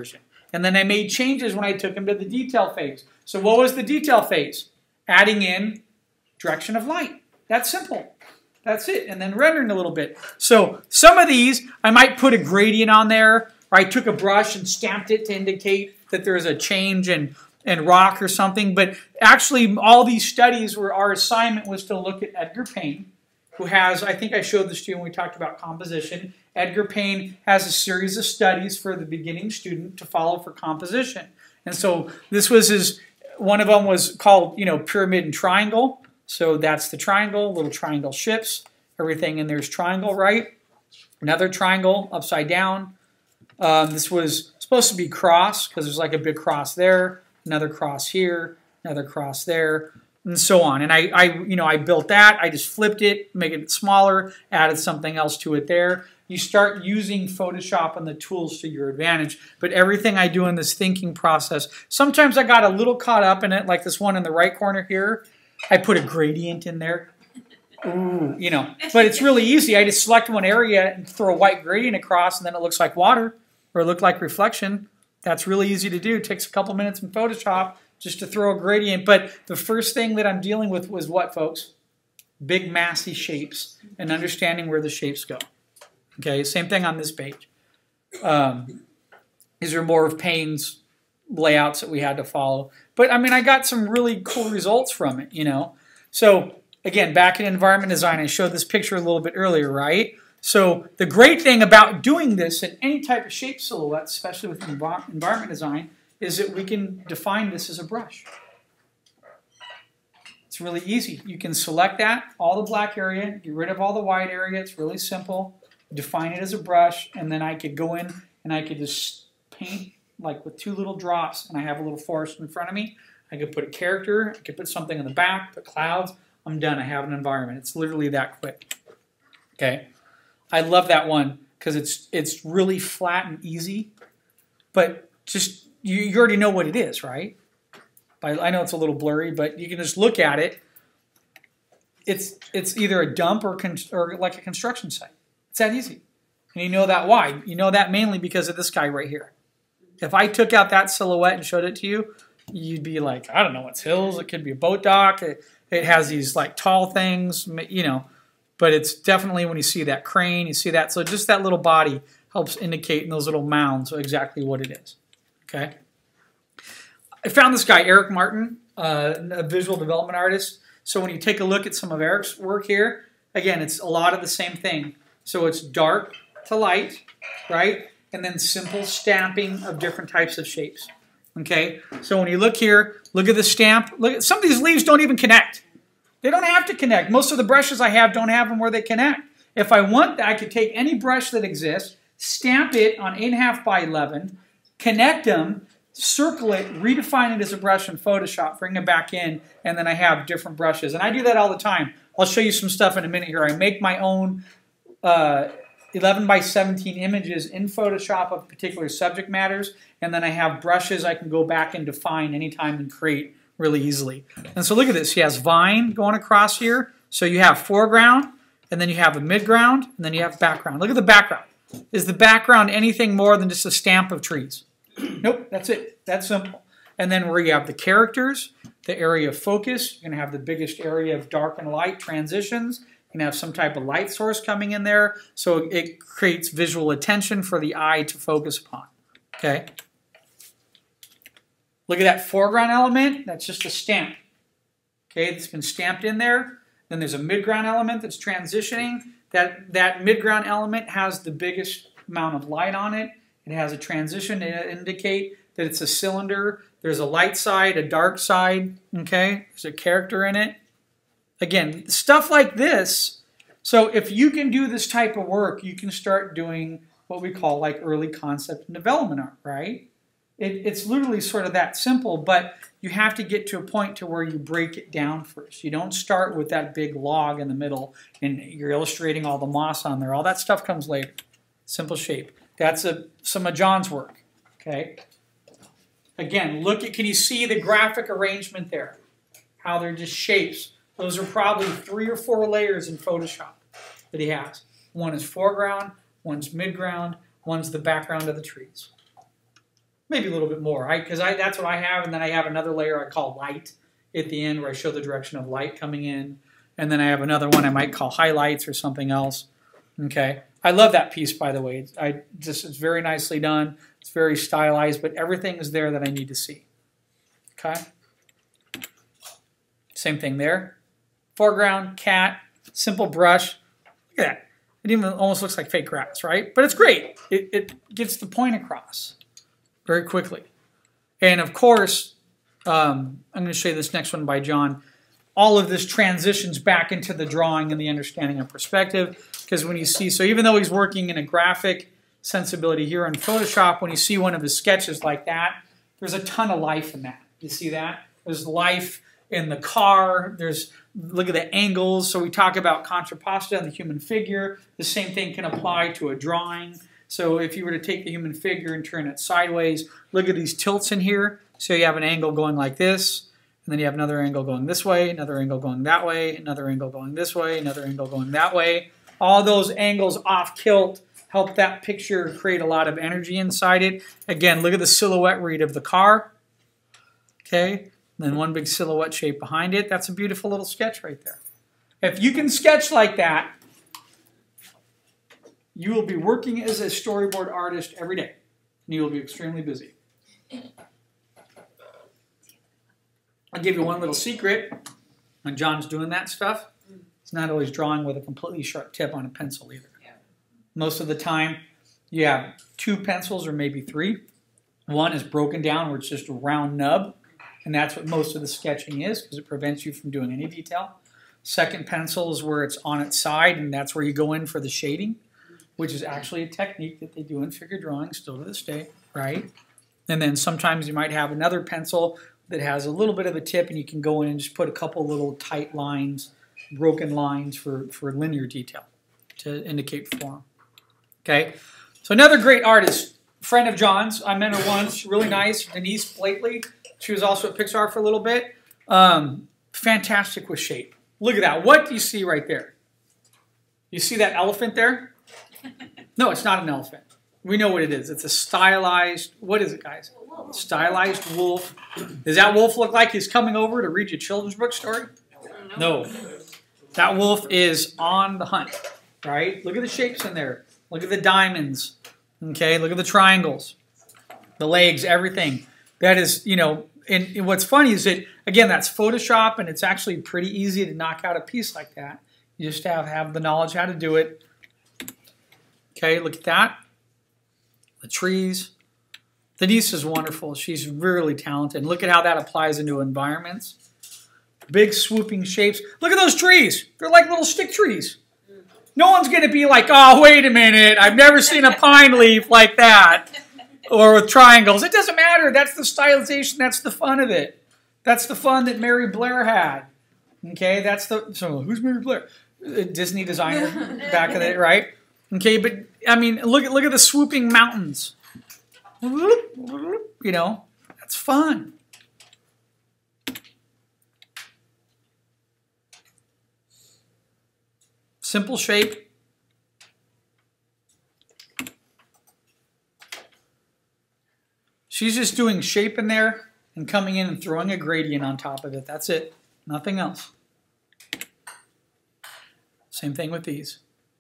And then I made changes when I took him to the detail phase. So what was the detail phase? Adding in direction of light. That's simple. That's it. And then rendering a little bit. So some of these, I might put a gradient on there, or I took a brush and stamped it to indicate that there's a change in, in rock or something. But actually, all these studies were, our assignment was to look at Edgar Payne, who has, I think I showed this to you when we talked about composition. Edgar Payne has a series of studies for the beginning student to follow for composition. And so this was his, one of them was called, you know, pyramid and triangle. So that's the triangle, little triangle ships, everything in there's triangle, right? Another triangle upside down. Um, this was supposed to be cross because there's like a big cross there, another cross here, another cross there, and so on. And I, I, you know, I built that. I just flipped it, made it smaller, added something else to it there. You start using Photoshop and the tools to your advantage. But everything I do in this thinking process, sometimes I got a little caught up in it, like this one in the right corner here. I put a gradient in there. Ooh, you know, but it's really easy. I just select one area and throw a white gradient across, and then it looks like water, or it looked like reflection. That's really easy to do. It takes a couple minutes in Photoshop just to throw a gradient. But the first thing that I'm dealing with was what, folks? Big, massy shapes and understanding where the shapes go. Okay, same thing on this page. Um, these are more of Payne's layouts that we had to follow. But, I mean, I got some really cool results from it, you know. So, again, back in environment design, I showed this picture a little bit earlier, right? So the great thing about doing this in any type of shape silhouette, especially with env environment design, is that we can define this as a brush. It's really easy. You can select that, all the black area, get rid of all the white area. It's really simple. Define it as a brush, and then I could go in and I could just paint like with two little drops, and I have a little forest in front of me. I could put a character, I could put something in the back, put clouds. I'm done. I have an environment. It's literally that quick. Okay. I love that one because it's it's really flat and easy, but just you, you already know what it is, right? I, I know it's a little blurry, but you can just look at it. It's it's either a dump or con or like a construction site. It's that easy, and you know that why? You know that mainly because of this guy right here. If I took out that silhouette and showed it to you, you'd be like, I don't know, it's hills. It could be a boat dock. It, it has these like tall things, you know. But it's definitely when you see that crane, you see that. So just that little body helps indicate in those little mounds exactly what it is. Okay. I found this guy, Eric Martin, uh, a visual development artist. So when you take a look at some of Eric's work here, again, it's a lot of the same thing. So it's dark to light, right? And then simple stamping of different types of shapes. Okay. So when you look here, look at the stamp. Look at some of these leaves don't even connect. They don't have to connect. Most of the brushes I have don't have them where they connect. If I want, I could take any brush that exists, stamp it on eight and a half by eleven, connect them, circle it, redefine it as a brush in Photoshop, bring it back in, and then I have different brushes. And I do that all the time. I'll show you some stuff in a minute here. I make my own uh, eleven by seventeen images in Photoshop of particular subject matters, and then I have brushes I can go back and define anytime and create really easily. And so look at this. He has vine going across here. So you have foreground, and then you have a midground, and then you have background. Look at the background. Is the background anything more than just a stamp of trees? Nope, that's it. That's simple. And then where you have the characters, the area of focus, you're going to have the biggest area of dark and light transitions. You're going to have some type of light source coming in there. So it creates visual attention for the eye to focus upon. Okay. Look at that foreground element. That's just a stamp. Okay, it's been stamped in there. Then there's a midground element that's transitioning. That, that midground element has the biggest amount of light on it. It has a transition to indicate that it's a cylinder. There's a light side, a dark side. Okay, there's a character in it. Again, stuff like this. So if you can do this type of work, you can start doing what we call like early concept and development art, right? It, it's literally sort of that simple, but you have to get to a point to where you break it down first. You don't start with that big log in the middle and you're illustrating all the moss on there. All that stuff comes later. Simple shape. That's a, some of John's work. Okay. Again, look at, can you see the graphic arrangement there? How they're just shapes. Those are probably three or four layers in Photoshop that he has. One is foreground, one's midground, one's the background of the trees. maybe a little bit more, right? Because I that's what I have, and then I have another layer I call light at the end where I show the direction of light coming in. And then I have another one I might call highlights or something else. Okay. I love that piece, by the way. It's, I just it's very nicely done. It's very stylized, but everything is there that I need to see. Okay. Same thing there. Foreground, cat, simple brush. Look at that. It even almost looks like fake grass, right? But it's great. It, it gets the point across very quickly. And of course, um, I'm going to show you this next one by John. All of this transitions back into the drawing and the understanding of perspective. Because when you see, so even though he's working in a graphic sensibility here in Photoshop, when you see one of his sketches like that, there's a ton of life in that. You see that? There's life in the car. There's, look at the angles. So we talk about contrapposta and the human figure. The same thing can apply to a drawing. So if you were to take the human figure and turn it sideways, look at these tilts in here. So you have an angle going like this. And then you have another angle going this way, another angle going that way, another angle going this way, another angle going that way. All those angles off kilt help that picture create a lot of energy inside it. Again, look at the silhouette read of the car. Okay, and then one big silhouette shape behind it. That's a beautiful little sketch right there. If you can sketch like that, you will be working as a storyboard artist every day. And you will be extremely busy. I'll give you one little secret. When John's doing that stuff, he's not always drawing with a completely sharp tip on a pencil either. Yeah. Most of the time, you have two pencils or maybe three. One is broken down where it's just a round nub, and that's what most of the sketching is because it prevents you from doing any detail. Second pencil is where it's on its side, and that's where you go in for the shading, which is actually a technique that they do in figure drawing still to this day, right? And then sometimes you might have another pencil that has a little bit of a tip, and you can go in and just put a couple little tight lines, broken lines for, for linear detail to indicate form. Okay, so another great artist, friend of John's. I met her once, really nice, Denise Blakely. She was also at Pixar for a little bit. Um, fantastic with shape. Look at that. What do you see right there? You see that elephant there? No, it's not an elephant. We know what it is. It's a stylized, what is it, guys? Stylized wolf. Does that wolf look like he's coming over to read you a children's book story? No. That wolf is on the hunt, right? Look at the shapes in there. Look at the diamonds. Okay, look at the triangles. The legs, everything. That is, you know, and, and what's funny is that, again, that's Photoshop, and it's actually pretty easy to knock out a piece like that. You just have, have the knowledge how to do it. Okay, look at that. The trees. Denise is wonderful. She's really talented. Look at how that applies into environments. Big swooping shapes. Look at those trees. They're like little stick trees. No one's going to be like, oh, wait a minute. I've never seen a pine leaf like that. Or with triangles. It doesn't matter. That's the stylization. That's the fun of it. That's the fun that Mary Blair had. Okay, that's the, so who's Mary Blair? A Disney designer back in the, right? Okay, but I mean, look at look at the swooping mountains. You know, that's fun. Simple shape. She's just doing shape in there and coming in and throwing a gradient on top of it. That's it. Nothing else. Same thing with these.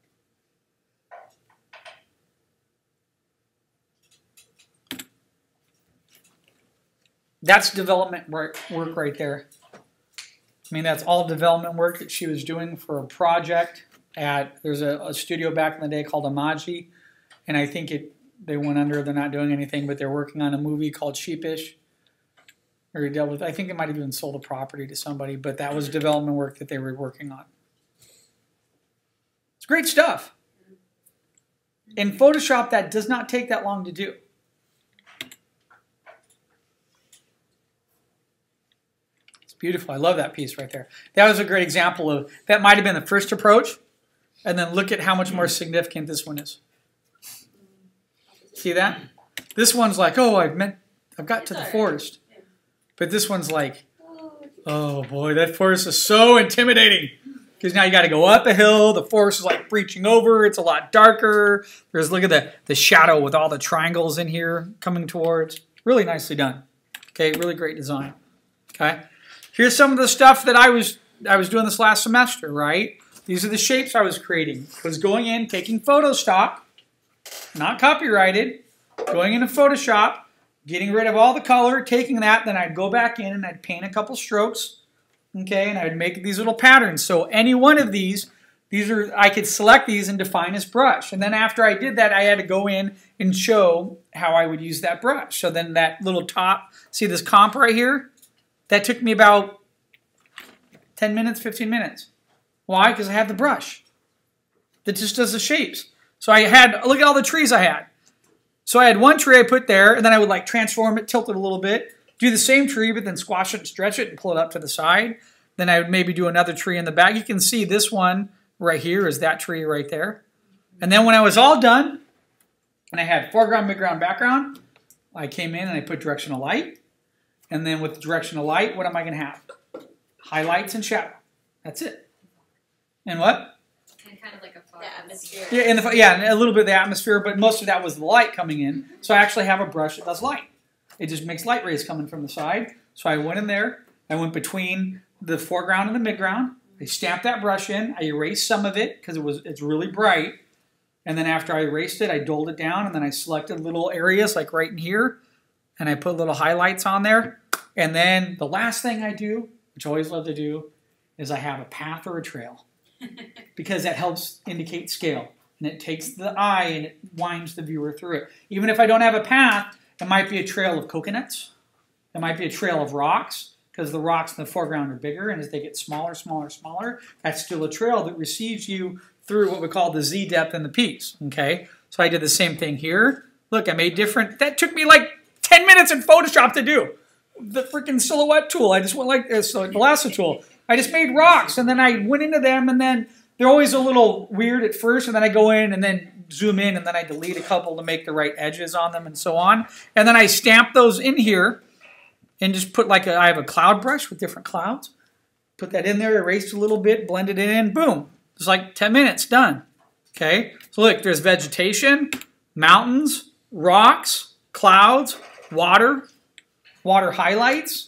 That's development work, work right there. I mean, that's all development work that she was doing for a project at, there's a, a studio back in the day called Imagi, and I think it they went under, they're not doing anything, but they're working on a movie called Sheepish, or dealt with, I think it might have even sold a property to somebody, but that was development work that they were working on. It's great stuff. In Photoshop, that does not take that long to do. It's beautiful. I love that piece right there. That was a great example of, that might have been the first approach, and then look at how much more significant this one is. See that? This one's like, oh, I've meant, I've got to the forest. But this one's like, oh boy, that forest is so intimidating. Because now you got to go up a hill. The forest is like breaching over. It's a lot darker. There's, look at the, the shadow with all the triangles in here coming towards. Really nicely done. Okay, really great design. Okay, here's some of the stuff that I was I was doing this last semester, right? These are the shapes I was creating. I was going in, taking photo stock, not copyrighted, going into Photoshop, getting rid of all the color, taking that, then I'd go back in and I'd paint a couple strokes, okay, and I'd make these little patterns. So any one of these, these are I could select these and define as brush. And then after I did that, I had to go in and show how I would use that brush. So then that little top, see this comp right here? That took me about ten minutes, fifteen minutes. Why? Because I had the brush that just does the shapes. So I had, look at all the trees I had. So I had one tree I put there, and then I would like transform it, tilt it a little bit, do the same tree, but then squash it and stretch it and pull it up to the side. Then I would maybe do another tree in the back. You can see this one right here is that tree right there. And then when I was all done, and I had foreground, midground, background, I came in and I put directional light. And then with directional light, what am I going to have? Highlights and shadow. That's it. And what? And kind of like a fog. The atmosphere. Yeah, in the, yeah, a little bit of the atmosphere, but most of that was the light coming in. So I actually have a brush that does light. It just makes light rays coming from the side. So I went in there. I went between the foreground and the midground. I stamped that brush in. I erased some of it because it was it's really bright. And then after I erased it, I doled it down, and then I selected little areas like right in here, and I put little highlights on there. And then the last thing I do, which I always love to do, is I have a path or a trail. Because that helps indicate scale. And it takes the eye and it winds the viewer through it. Even if I don't have a path, it might be a trail of coconuts. It might be a trail of rocks, because the rocks in the foreground are bigger, and as they get smaller, smaller, smaller, that's still a trail that receives you through what we call the Z depth and the peaks. Okay? So I did the same thing here. Look, I made different, that took me like ten minutes in Photoshop to do. The freaking silhouette tool, I just went like this, so the lasso tool. I just made rocks, and then I went into them, and then they're always a little weird at first, and then I go in and then zoom in, and then I delete a couple to make the right edges on them and so on. And then I stamp those in here and just put like a, I have a cloud brush with different clouds. Put that in there, erased a little bit, blended it in, boom. It's like ten minutes, done. Okay, so look, there's vegetation, mountains, rocks, clouds, water, water highlights.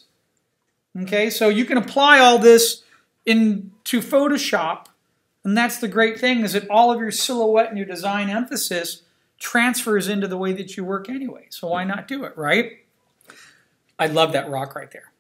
Okay, so you can apply all this into Photoshop, and that's the great thing, is that all of your silhouette and your design emphasis transfers into the way that you work anyway. So why not do it, right? I love that rock right there.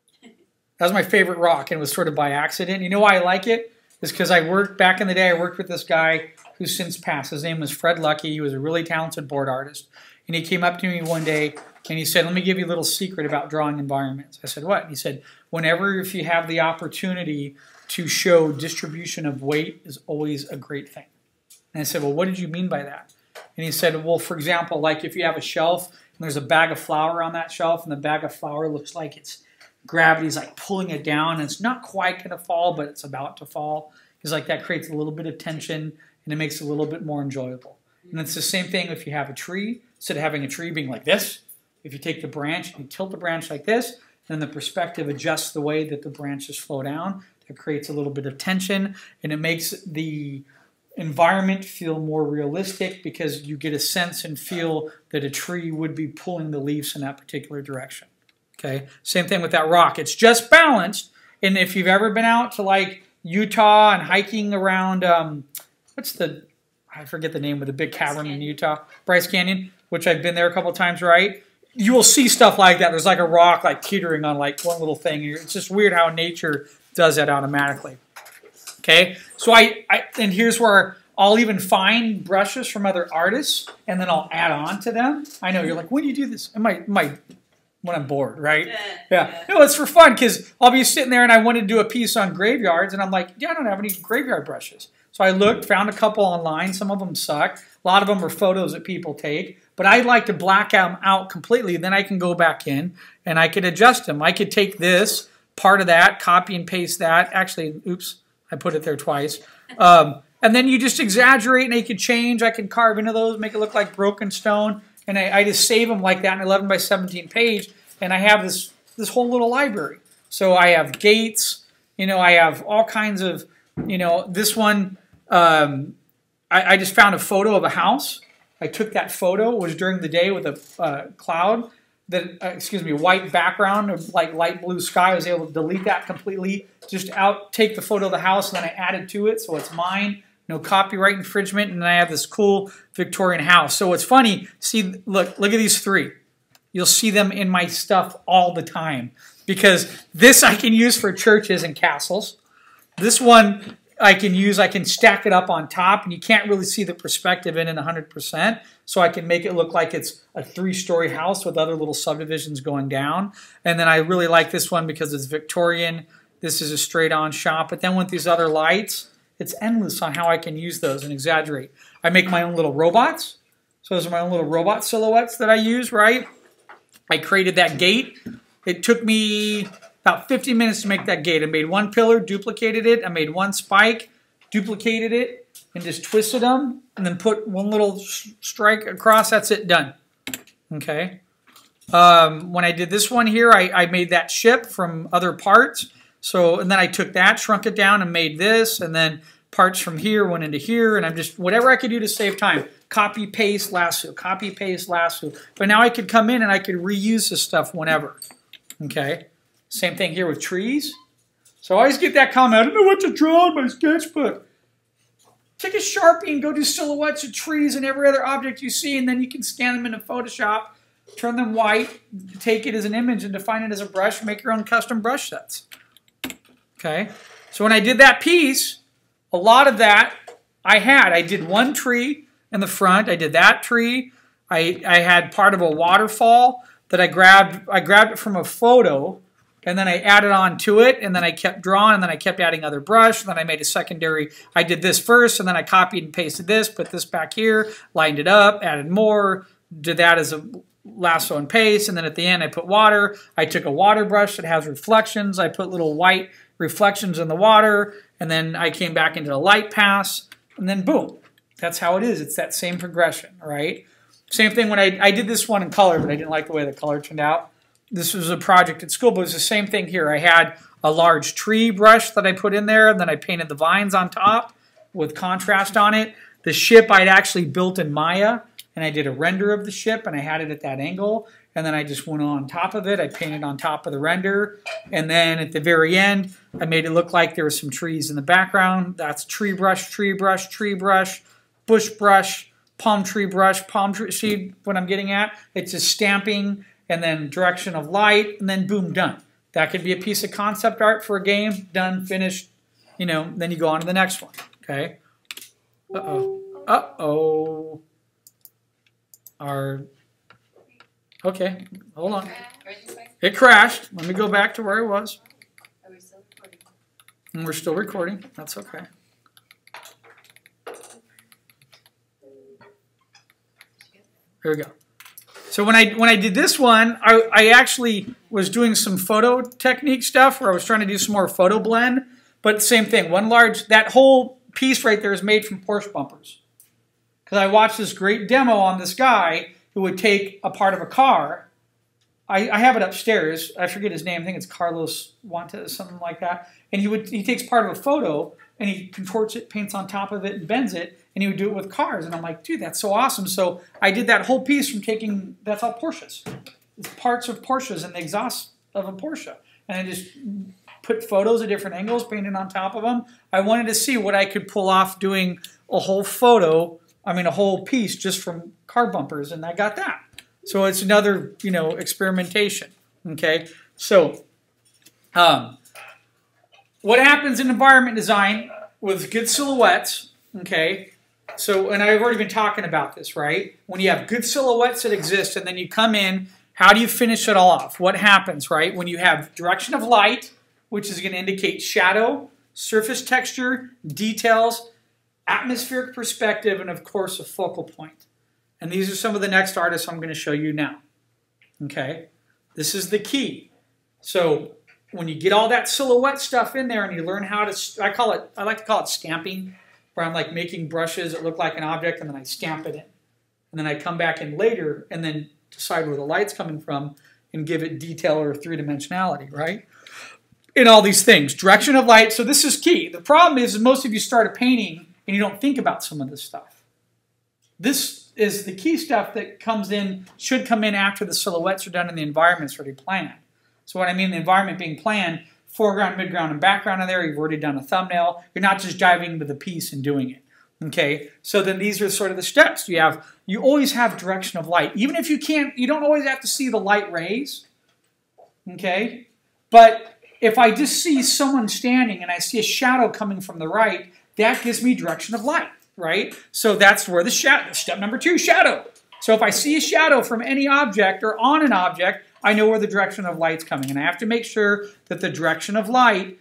That was my favorite rock, and it was sort of by accident. You know why I like it? It's because I worked, back in the day, I worked with this guy who's since passed. His name was Fred Lucky. He was a really talented board artist. And he came up to me one day, and he said, let me give you a little secret about drawing environments. I said, what? And he said, whenever, if you have the opportunity to show distribution of weight is always a great thing. And I said, well, what did you mean by that? And he said, well, for example, like if you have a shelf, and there's a bag of flour on that shelf, and the bag of flour looks like it's, gravity's like pulling it down, and it's not quite going to fall, but it's about to fall. He's like, that creates a little bit of tension, and it makes it a little bit more enjoyable. And it's the same thing if you have a tree. Instead of having a tree being like this, if you take the branch and you tilt the branch like this, then the perspective adjusts the way that the branches flow down. That creates a little bit of tension, and it makes the environment feel more realistic because you get a sense and feel that a tree would be pulling the leaves in that particular direction. Okay, same thing with that rock. It's just balanced, and if you've ever been out to like Utah and hiking around, um, what's the, I forget the name of the big cavern in Utah, Bryce Canyon, which I've been there a couple times, right? You will see stuff like that. There's like a rock like teetering on like one little thing. It's just weird how nature does that automatically. Okay, so I, I and here's where I'll even find brushes from other artists, and then I'll add on to them. I know you're like, when do you do this? Am I, am I, when I'm bored, right? Yeah. Yeah. No, it's for fun because I'll be sitting there and I want to do a piece on graveyards, and I'm like, yeah, I don't have any graveyard brushes. So I looked, found a couple online. Some of them suck. A lot of them are photos that people take. But I like to black them out completely. Then I can go back in and I could adjust them. I could take this, part of that, copy and paste that. Actually, oops, I put it there twice. Um, and then you just exaggerate and you can change. I can carve into those, make it look like broken stone. And I, I just save them like that in eleven by seventeen page. And I have this, this whole little library. So I have gates. You know, I have all kinds of, you know, this one, um, I, I just found a photo of a house. I took that photo. It was during the day with a uh, cloud. the uh, excuse me, white background of like light blue sky. I was able to delete that completely. Just out, take the photo of the house, and then I added to it, so it's mine. No copyright infringement, and then I have this cool Victorian house. So what's funny, see, look, look at these three. You'll see them in my stuff all the time because this I can use for churches and castles. This one I can use, I can stack it up on top, and you can't really see the perspective in it one hundred percent. So I can make it look like it's a three-story house with other little subdivisions going down. And then I really like this one because it's Victorian. This is a straight-on shot. But then with these other lights, it's endless on how I can use those and exaggerate. I make my own little robots. So those are my own little robot silhouettes that I use, right? I created that gate. It took me about fifty minutes to make that gate. I made one pillar, duplicated it. I made one spike, duplicated it, and just twisted them, and then put one little strike across. That's it, done. Okay. Um, when I did this one here, I, I made that ship from other parts. So, and then I took that, shrunk it down, and made this, and then parts from here went into here, and I'm just, whatever I could do to save time. Copy, paste, lasso, copy, paste, lasso. But now I could come in and I could reuse this stuff whenever. Okay? Same thing here with trees. So I always get that comment, I don't know what to draw in my sketchbook. Take a Sharpie and go do silhouettes of trees and every other object you see, and then you can scan them into Photoshop, turn them white, take it as an image and define it as a brush, and make your own custom brush sets. Okay, so when I did that piece, a lot of that I had. I did one tree in the front. I did that tree. I, I had part of a waterfall that I grabbed. I grabbed it from a photo, and then I added on to it, and then I kept drawing, and then I kept adding other brush, and then I made a secondary. I did this first, and then I copied and pasted this, put this back here, lined it up, added more, did that as a lasso and paste, and then at the end I put water. I took a water brush that has reflections. I put little white reflections in the water, and then I came back into the light pass, and then boom. That's how it is. It's that same progression, right? Same thing when I, I did this one in color, but I didn't like the way the color turned out. This was a project at school, but it was the same thing here. I had a large tree brush that I put in there, and then I painted the vines on top with contrast on it. The ship I'd actually built in Maya, and I did a render of the ship, and I had it at that angle. And then I just went on top of it. I painted on top of the render. And then at the very end, I made it look like there were some trees in the background. That's tree brush, tree brush, tree brush, bush brush, palm tree brush, palm tree. See what I'm getting at? It's just stamping and then direction of light, and then boom, done. That could be a piece of concept art for a game. Done, finished. You know, then you go on to the next one. Okay? Uh-oh. Uh-oh. Our... Okay, hold on. It crashed. Let me go back to where it was. Are we still recording? And we're still recording. That's okay. Here we go. So when I when I did this one, I, I actually was doing some photo technique stuff where I was trying to do some more photo blend. But same thing. One large, that whole piece right there is made from Porsche bumpers. Because I watched this great demo on this guy who would take a part of a car. I, I have it upstairs. I forget his name. I think it's Carlos Wantes, something like that. And he would he takes part of a photo and he contorts it, paints on top of it, and bends it, and he would do it with cars. And I'm like, dude, that's so awesome. So I did that whole piece from taking, that's all Porsches. It's parts of Porsches and the exhaust of a Porsche. And I just put photos at different angles, painted on top of them. I wanted to see what I could pull off doing a whole photo, I mean a whole piece just from car bumpers, and I got that. So it's another, you know, experimentation. Okay, so um, what happens in environment design with good silhouettes? Okay, so and I've already been talking about this, right? When you have good silhouettes that exist, and then you come in, how do you finish it all off? What happens, right? When you have direction of light, which is going to indicate shadow, surface texture, details, atmospheric perspective, and of course a focal point. And these are some of the next artists I'm going to show you now. Okay, this is the key. So when you get all that silhouette stuff in there and you learn how to, I call it, I like to call it stamping, where I'm like making brushes that look like an object and then I stamp it in. And then I come back in later and then decide where the light's coming from and give it detail or three-dimensionality, right? In all these things, direction of light. So this is key. The problem is most of you start a painting and you don't think about some of this stuff. This is the key stuff that comes in, should come in after the silhouettes are done and the environment's already planned. So what I mean, the environment being planned, foreground, midground, and background in there, you've already done a thumbnail. You're not just diving into the piece and doing it. Okay, so then these are sort of the steps. You have, you always have direction of light. Even if you can't, you don't always have to see the light rays. Okay, but if I just see someone standing and I see a shadow coming from the right, that gives me direction of light, right? So that's where the shadow, step number two, shadow. So if I see a shadow from any object or on an object, I know where the direction of light's coming. And I have to make sure that the direction of light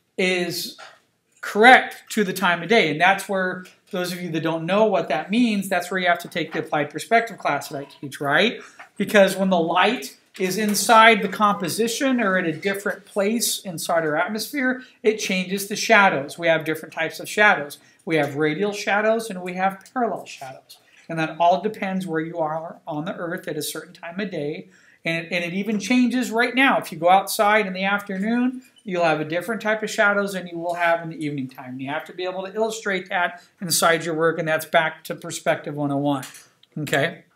is correct to the time of day. And that's where, those of you that don't know what that means, that's where you have to take the applied perspective class that I teach, right? Because when the light is inside the composition or at a different place inside our atmosphere, it changes the shadows. We have different types of shadows. We have radial shadows and we have parallel shadows. And that all depends where you are on the earth at a certain time of day. And it, and it even changes right now. If you go outside in the afternoon, you'll have a different type of shadows than you will have in the evening time. And you have to be able to illustrate that inside your work, and that's back to Perspective one oh one. Okay?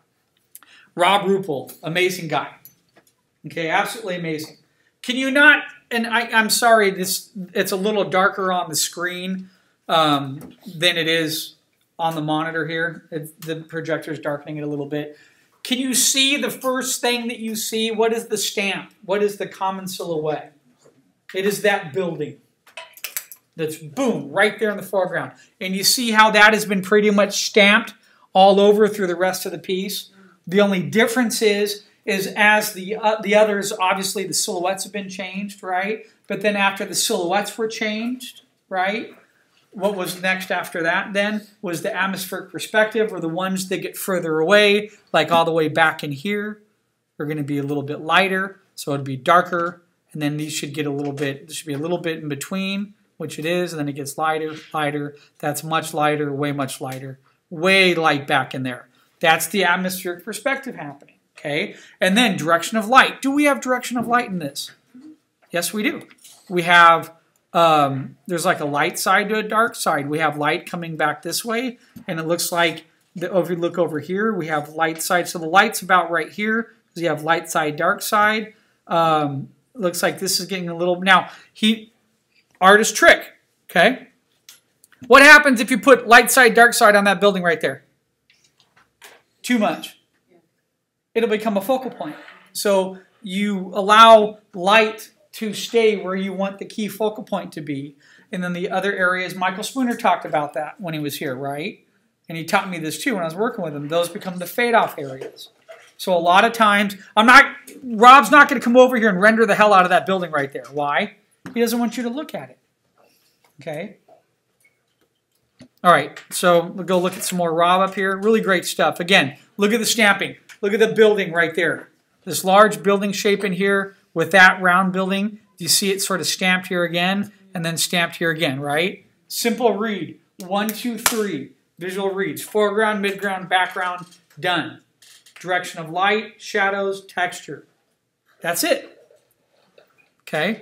Rob Ruppel, amazing guy. Okay, absolutely amazing. Can you not, and I, I'm sorry, this it's a little darker on the screen um, than it is on the monitor here. It, the projector is darkening it a little bit. Can you see the first thing that you see? What is the stamp? What is the common silhouette? It is that building. That's, boom, right there in the foreground. And you see how that has been pretty much stamped all over through the rest of the piece. The only difference is, is as the, uh, the others, obviously the silhouettes have been changed, right? But then after the silhouettes were changed, right? What was next after that then was the atmospheric perspective, or the ones that get further away, like all the way back in here, are going to be a little bit lighter, so it'd be darker, and then these should get a little bit, there should be a little bit in between, which it is, and then it gets lighter, lighter, that's much lighter, way much lighter, way light back in there. That's the atmospheric perspective happening, okay? And then direction of light. Do we have direction of light in this? Yes, we do. We have Um, there's like a light side to a dark side. We have light coming back this way, and it looks like, the, if you look over here, we have light side. So the light's about right here, because you have light side, dark side. Um, looks like this is getting a little, now, he, artist trick, okay? What happens if you put light side, dark side on that building right there? Too much. It'll become a focal point. So you allow light to stay where you want the key focal point to be. And then the other areas, Michael Spooner talked about that when he was here, right? And he taught me this too when I was working with him. Those become the fade-off areas. So a lot of times, I'm not, Rob's not going to come over here and render the hell out of that building right there. Why? He doesn't want you to look at it. Okay? All right, so we'll go look at some more Rob up here. Really great stuff. Again, look at the stamping. Look at the building right there. This large building shape in here, with that round building, you see it sort of stamped here again, and then stamped here again, right? Simple read. One, two, three. Visual reads. Foreground, midground, background. Done. Direction of light, shadows, texture. That's it. Okay?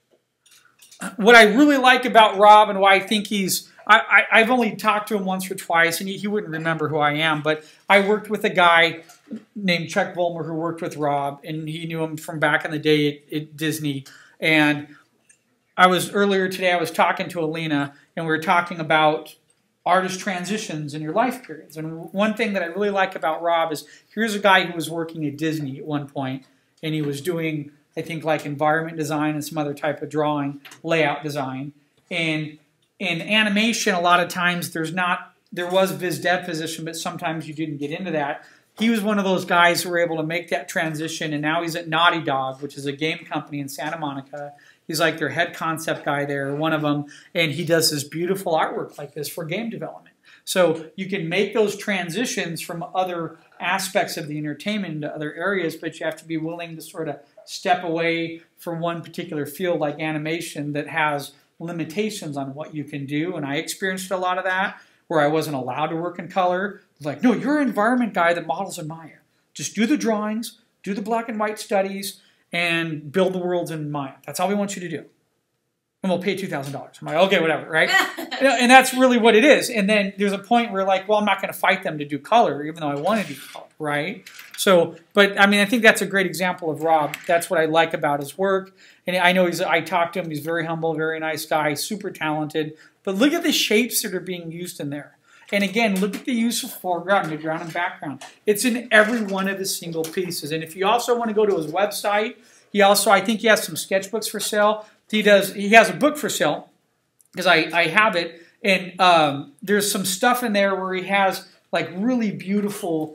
What I really like about Rob and why I think he's... I, I, I've only talked to him once or twice, and he, he wouldn't remember who I am, but I worked with a guy named Chuck Volmer who worked with Rob, and he knew him from back in the day at, at Disney. And I was, earlier today, I was talking to Alina, and we were talking about artist transitions in your life periods. And one thing that I really like about Rob is, here's a guy who was working at Disney at one point, and he was doing, I think, like environment design and some other type of drawing, layout design. And in animation, a lot of times there's not, there was Viz Dev position, but sometimes you didn't get into that. He was one of those guys who were able to make that transition, and now he's at Naughty Dog, which is a game company in Santa Monica. He's like their head concept guy there, one of them, and he does this beautiful artwork like this for game development. So you can make those transitions from other aspects of the entertainment into other areas, but you have to be willing to sort of step away from one particular field like animation that has limitations on what you can do. And I experienced a lot of that where I wasn't allowed to work in color. It was like, no, you're an environment guy that models in Maya. Just do the drawings, do the black and white studies, and build the worlds in Maya. That's all we want you to do. and we'll pay two thousand dollars. I'm like, okay, whatever, right? You know, and that's really what it is. And then there's a point where like, well, I'm not going to fight them to do color, even though I want to do color, right? So, but I mean, I think that's a great example of Rob. That's what I like about his work. And I know he's, I talked to him, he's very humble, very nice guy, super talented. But look at the shapes that are being used in there. And again, look at the use of foreground, midground, and background. It's in every one of his single pieces. And if you also want to go to his website, he also, I think he has some sketchbooks for sale. He does. He has a book for sale because I, I have it. And um, there's some stuff in there where he has like really beautiful,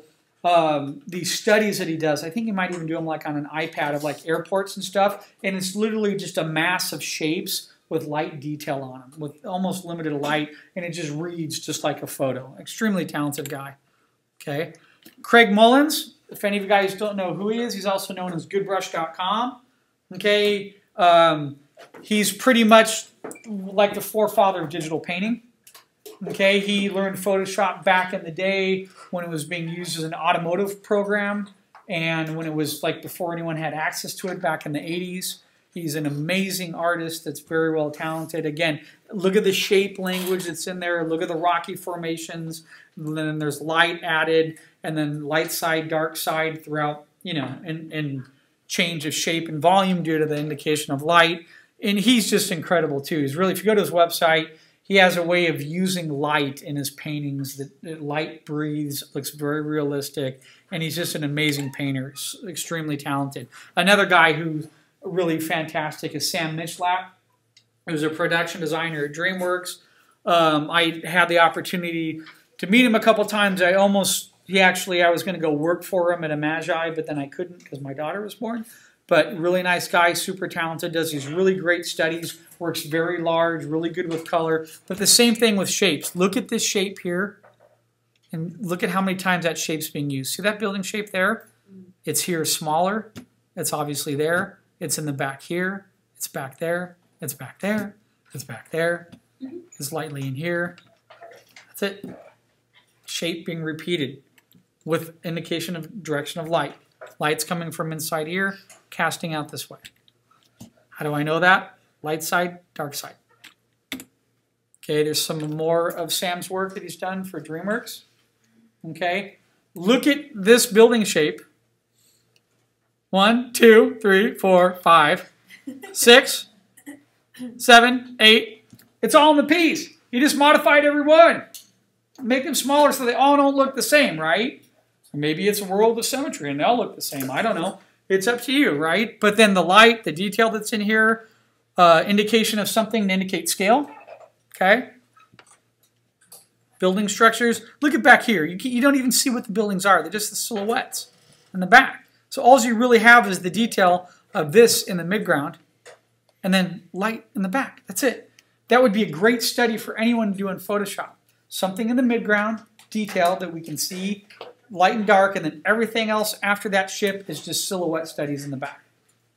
um, these studies that he does. I think he might even do them like on an iPad of like airports and stuff. And it's literally just a mass of shapes with light detail on them, with almost limited light, and it just reads just like a photo. Extremely talented guy. Okay, Craig Mullins, if any of you guys don't know who he is, he's also known as good brush dot com. Okay, um, he's pretty much like the forefather of digital painting. Okay, he learned Photoshop back in the day when it was being used as an automotive program, and when it was like before anyone had access to it back in the eighties. He's an amazing artist that's very well talented. Again, look at the shape language that's in there. Look at the rocky formations. And then there's light added, and then light side, dark side throughout, you know, and, and change of shape and volume due to the indication of light. And he's just incredible too. He's really, if you go to his website, he has a way of using light in his paintings that, that light breathes, looks very realistic, and he's just an amazing painter. He's extremely talented. Another guy who really fantastic is Sam Mitchlap, who's a production designer at DreamWorks. Um, I had the opportunity to meet him a couple times. I almost, he actually, I was going to go work for him at a Magi, but then I couldn't because my daughter was born. But really nice guy, super talented, does these really great studies, works very large, really good with color. But the same thing with shapes. Look at this shape here, and look at how many times that shape's being used. See that building shape there? It's here smaller. It's obviously there. It's in the back here, it's back there, it's back there, it's back there, it's lightly in here. That's it. Shape being repeated with indication of direction of light. Light's coming from inside here, casting out this way. How do I know that? Light side, dark side. Okay, there's some more of Sam's work that he's done for DreamWorks. Okay, look at this building shape. One, two, three, four, five, six, seven, eight. It's all in the piece. You just modified every one. Make them smaller so they all don't look the same, right? Maybe it's a world of symmetry and they all look the same. I don't know. It's up to you, right? But then the light, the detail that's in here, uh, indication of something to indicate scale. Okay? Building structures. Look at back here. You, can, you don't even see what the buildings are. They're just the silhouettes in the back. So all you really have is the detail of this in the midground and then light in the back. That's it. That would be a great study for anyone to do in Photoshop. Something in the midground, detail that we can see, light and dark, and then everything else after that ship is just silhouette studies in the back.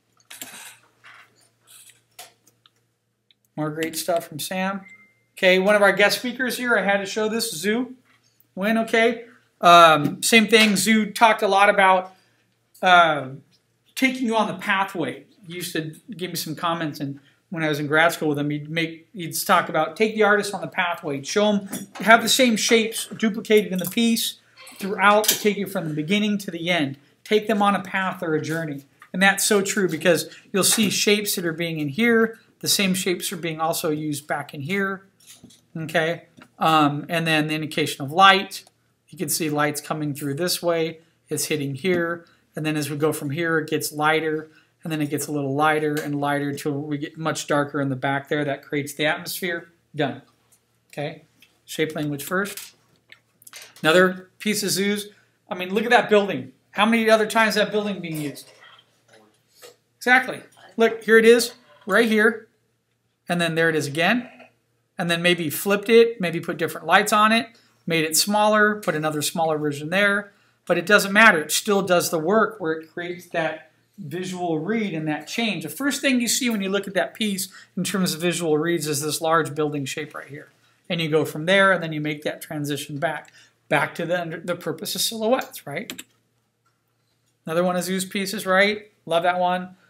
More great stuff from Sam. Okay, one of our guest speakers here, I had to show this, Zoo. Win, okay. Um, same thing, Zoo talked a lot about Uh, taking you on the pathway. He used to give me some comments, and when I was in grad school with him, he'd make he'd talk about take the artist on the pathway, show them, have the same shapes duplicated in the piece throughout, to take you from the beginning to the end. Take them on a path or a journey, and that's so true because you'll see shapes that are being in here. The same shapes are being also used back in here. Okay, um, and then the indication of light. You can see light's coming through this way. It's hitting here. And then as we go from here, it gets lighter, and then it gets a little lighter and lighter until we get much darker in the back there. That creates the atmosphere. Done. Okay? Shape language first. Another piece of Zoo's. I mean, look at that building. How many other times is that building being used? Exactly. Look, here it is, right here. And then there it is again. And then maybe flipped it, maybe put different lights on it, made it smaller, put another smaller version there. But it doesn't matter. It still does the work where it creates that visual read and that change. The first thing you see when you look at that piece in terms of visual reads is this large building shape right here. And you go from there, and then you make that transition back. Back to the, the purpose of silhouettes, right? Another one of Zoo's pieces, right? Love that one.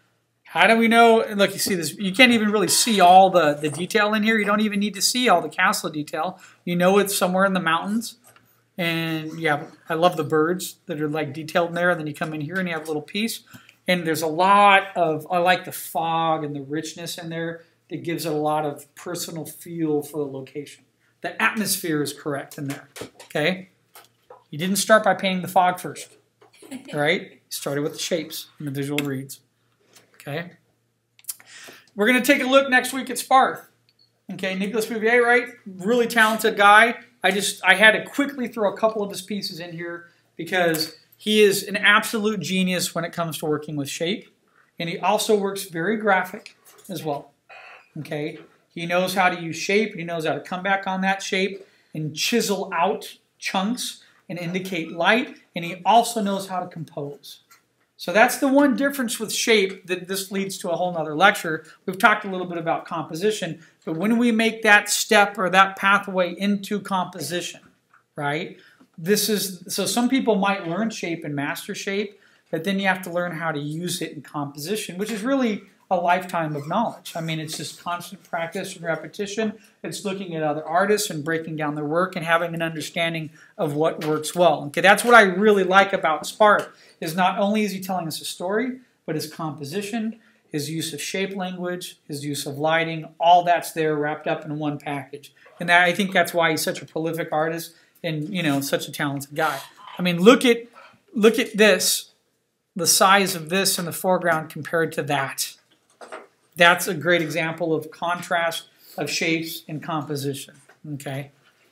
How do we know? Look, you see this. You can't even really see all the, the detail in here. You don't even need to see all the castle detail. You know it's somewhere in the mountains. And yeah, I love the birds that are like detailed in there. And then you come in here and you have a little piece. And there's a lot of, I like the fog and the richness in there that gives it a lot of personal feel for the location. The atmosphere is correct in there, okay? You didn't start by painting the fog first, all right? You started with the shapes and the visual reads. Okay. We're going to take a look next week at Sparth. Okay, Nicolas Bouvier, right? Really talented guy. I just, I had to quickly throw a couple of his pieces in here because he is an absolute genius when it comes to working with shape. And he also works very graphic as well. Okay. He knows how to use shape. He knows how to come back on that shape and chisel out chunks and indicate light. And he also knows how to compose. So that's the one difference with shape that this leads to a whole nother lecture. We've talked a little bit about composition, but when we make that step or that pathway into composition, right? This is, so some people might learn shape and master shape, but then you have to learn how to use it in composition, which is really a lifetime of knowledge. I mean, it's just constant practice and repetition. It's looking at other artists and breaking down their work and having an understanding of what works well. Okay, that's what I really like about Sparth, is not only is he telling us a story, but his composition, his use of shape language, his use of lighting, all that's there wrapped up in one package. And that, I think that's why he's such a prolific artist and, you know, such a talented guy. I mean, look at, look at this, the size of this in the foreground compared to that. That's a great example of contrast of shapes and composition. Okay.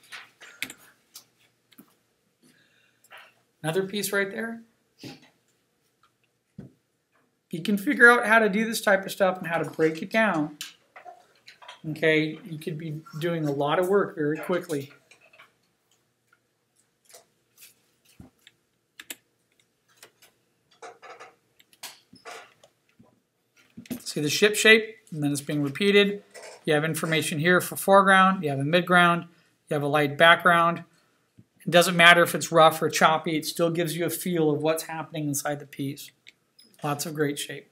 Another piece right there. You can figure out how to do this type of stuff and how to break it down. Okay, you could be doing a lot of work very quickly. See the ship shape, and then it's being repeated. You have information here for foreground, you have a midground, you have a light background. It doesn't matter if it's rough or choppy, it still gives you a feel of what's happening inside the piece. Lots of great shape.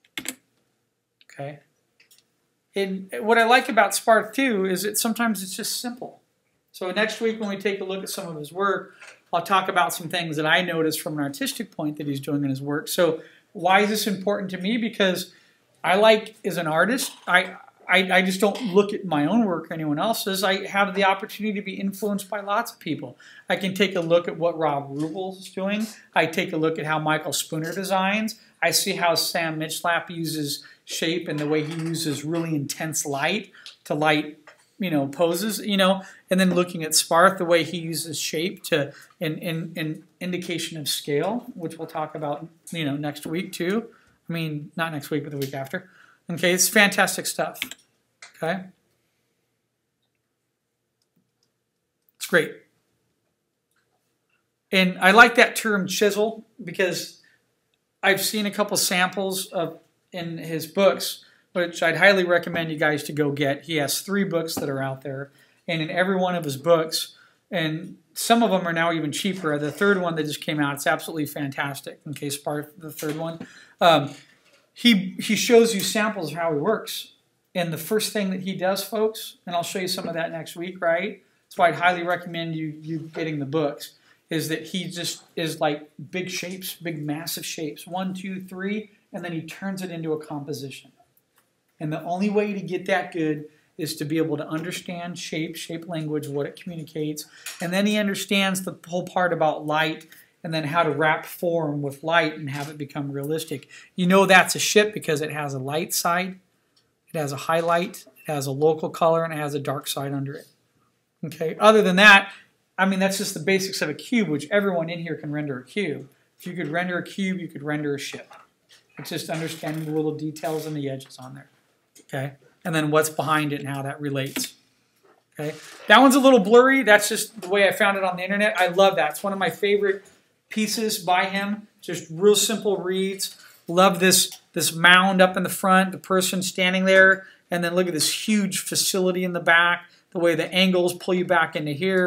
Okay. And what I like about Sparth too is that sometimes it's just simple. So next week when we take a look at some of his work, I'll talk about some things that I noticed from an artistic point that he's doing in his work. So why is this important to me? Because I like, as an artist, I, I, I just don't look at my own work or anyone else's. I have the opportunity to be influenced by lots of people. I can take a look at what Rob Rubel is doing. I take a look at how Michael Spooner designs. I see how Sam Mitchlap uses shape and the way he uses really intense light to light, you know, poses, you know, and then looking at Sparth, the way he uses shape to an in, in indication of scale, which we'll talk about, you know, next week too. I mean, not next week, but the week after. Okay, it's fantastic stuff. Okay? It's great. And I like that term chisel because I've seen a couple samples of in his books, which I'd highly recommend you guys to go get. He has three books that are out there, and in every one of his books, and some of them are now even cheaper. The third one that just came out, it's absolutely fantastic. In case part the third one, um, he he shows you samples of how he works. And the first thing that he does, folks, and I'll show you some of that next week, right? That's why I'd highly recommend you you getting the books. Is that he just is like big shapes, big massive shapes, one, two, three, and then he turns it into a composition. And the only way to get that good is to be able to understand shape, shape language, what it communicates, and then he understands the whole part about light and then how to wrap form with light and have it become realistic. You know that's a ship because it has a light side, it has a highlight, it has a local color, and it has a dark side under it. Okay. Other than that, I mean, that's just the basics of a cube, which everyone in here can render a cube. If you could render a cube, you could render a ship. It's just understanding the little details and the edges on there. Okay? And then what's behind it and how that relates. Okay? That one's a little blurry. That's just the way I found it on the internet. I love that. It's one of my favorite pieces by him. Just real simple reads. Love this, this mound up in the front, the person standing there, and then look at this huge facility in the back, the way the angles pull you back into here.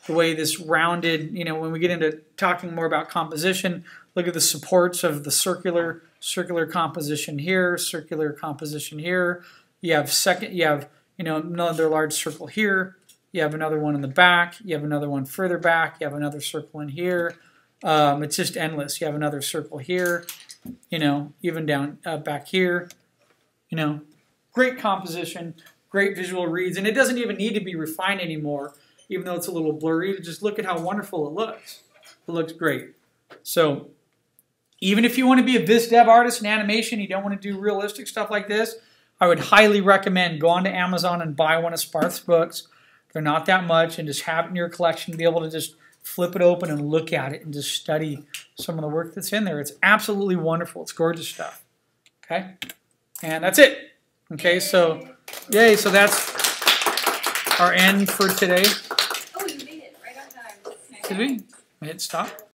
the way this rounded, you know, when we get into talking more about composition, look at the supports of the circular, circular composition here, circular composition here. You have second, you have, you know, another large circle here. You have another one in the back. You have another one further back. You have another circle in here. Um, it's just endless. You have another circle here, you know, even down uh, back here. You know, great composition, great visual reads, and it doesn't even need to be refined anymore, even though it's a little blurry. Just look at how wonderful it looks. It looks great. So even if you want to be a Viz Dev artist in animation, you don't want to do realistic stuff like this, I would highly recommend go on to Amazon and buy one of Sparth's books. They're not that much, and just have it in your collection, be able to just flip it open and look at it and just study some of the work that's in there. It's absolutely wonderful. It's gorgeous stuff. Okay? And that's it. Okay, so, yay, so that's our end for today. Oh, you made it right on time. Did we? Hit stop?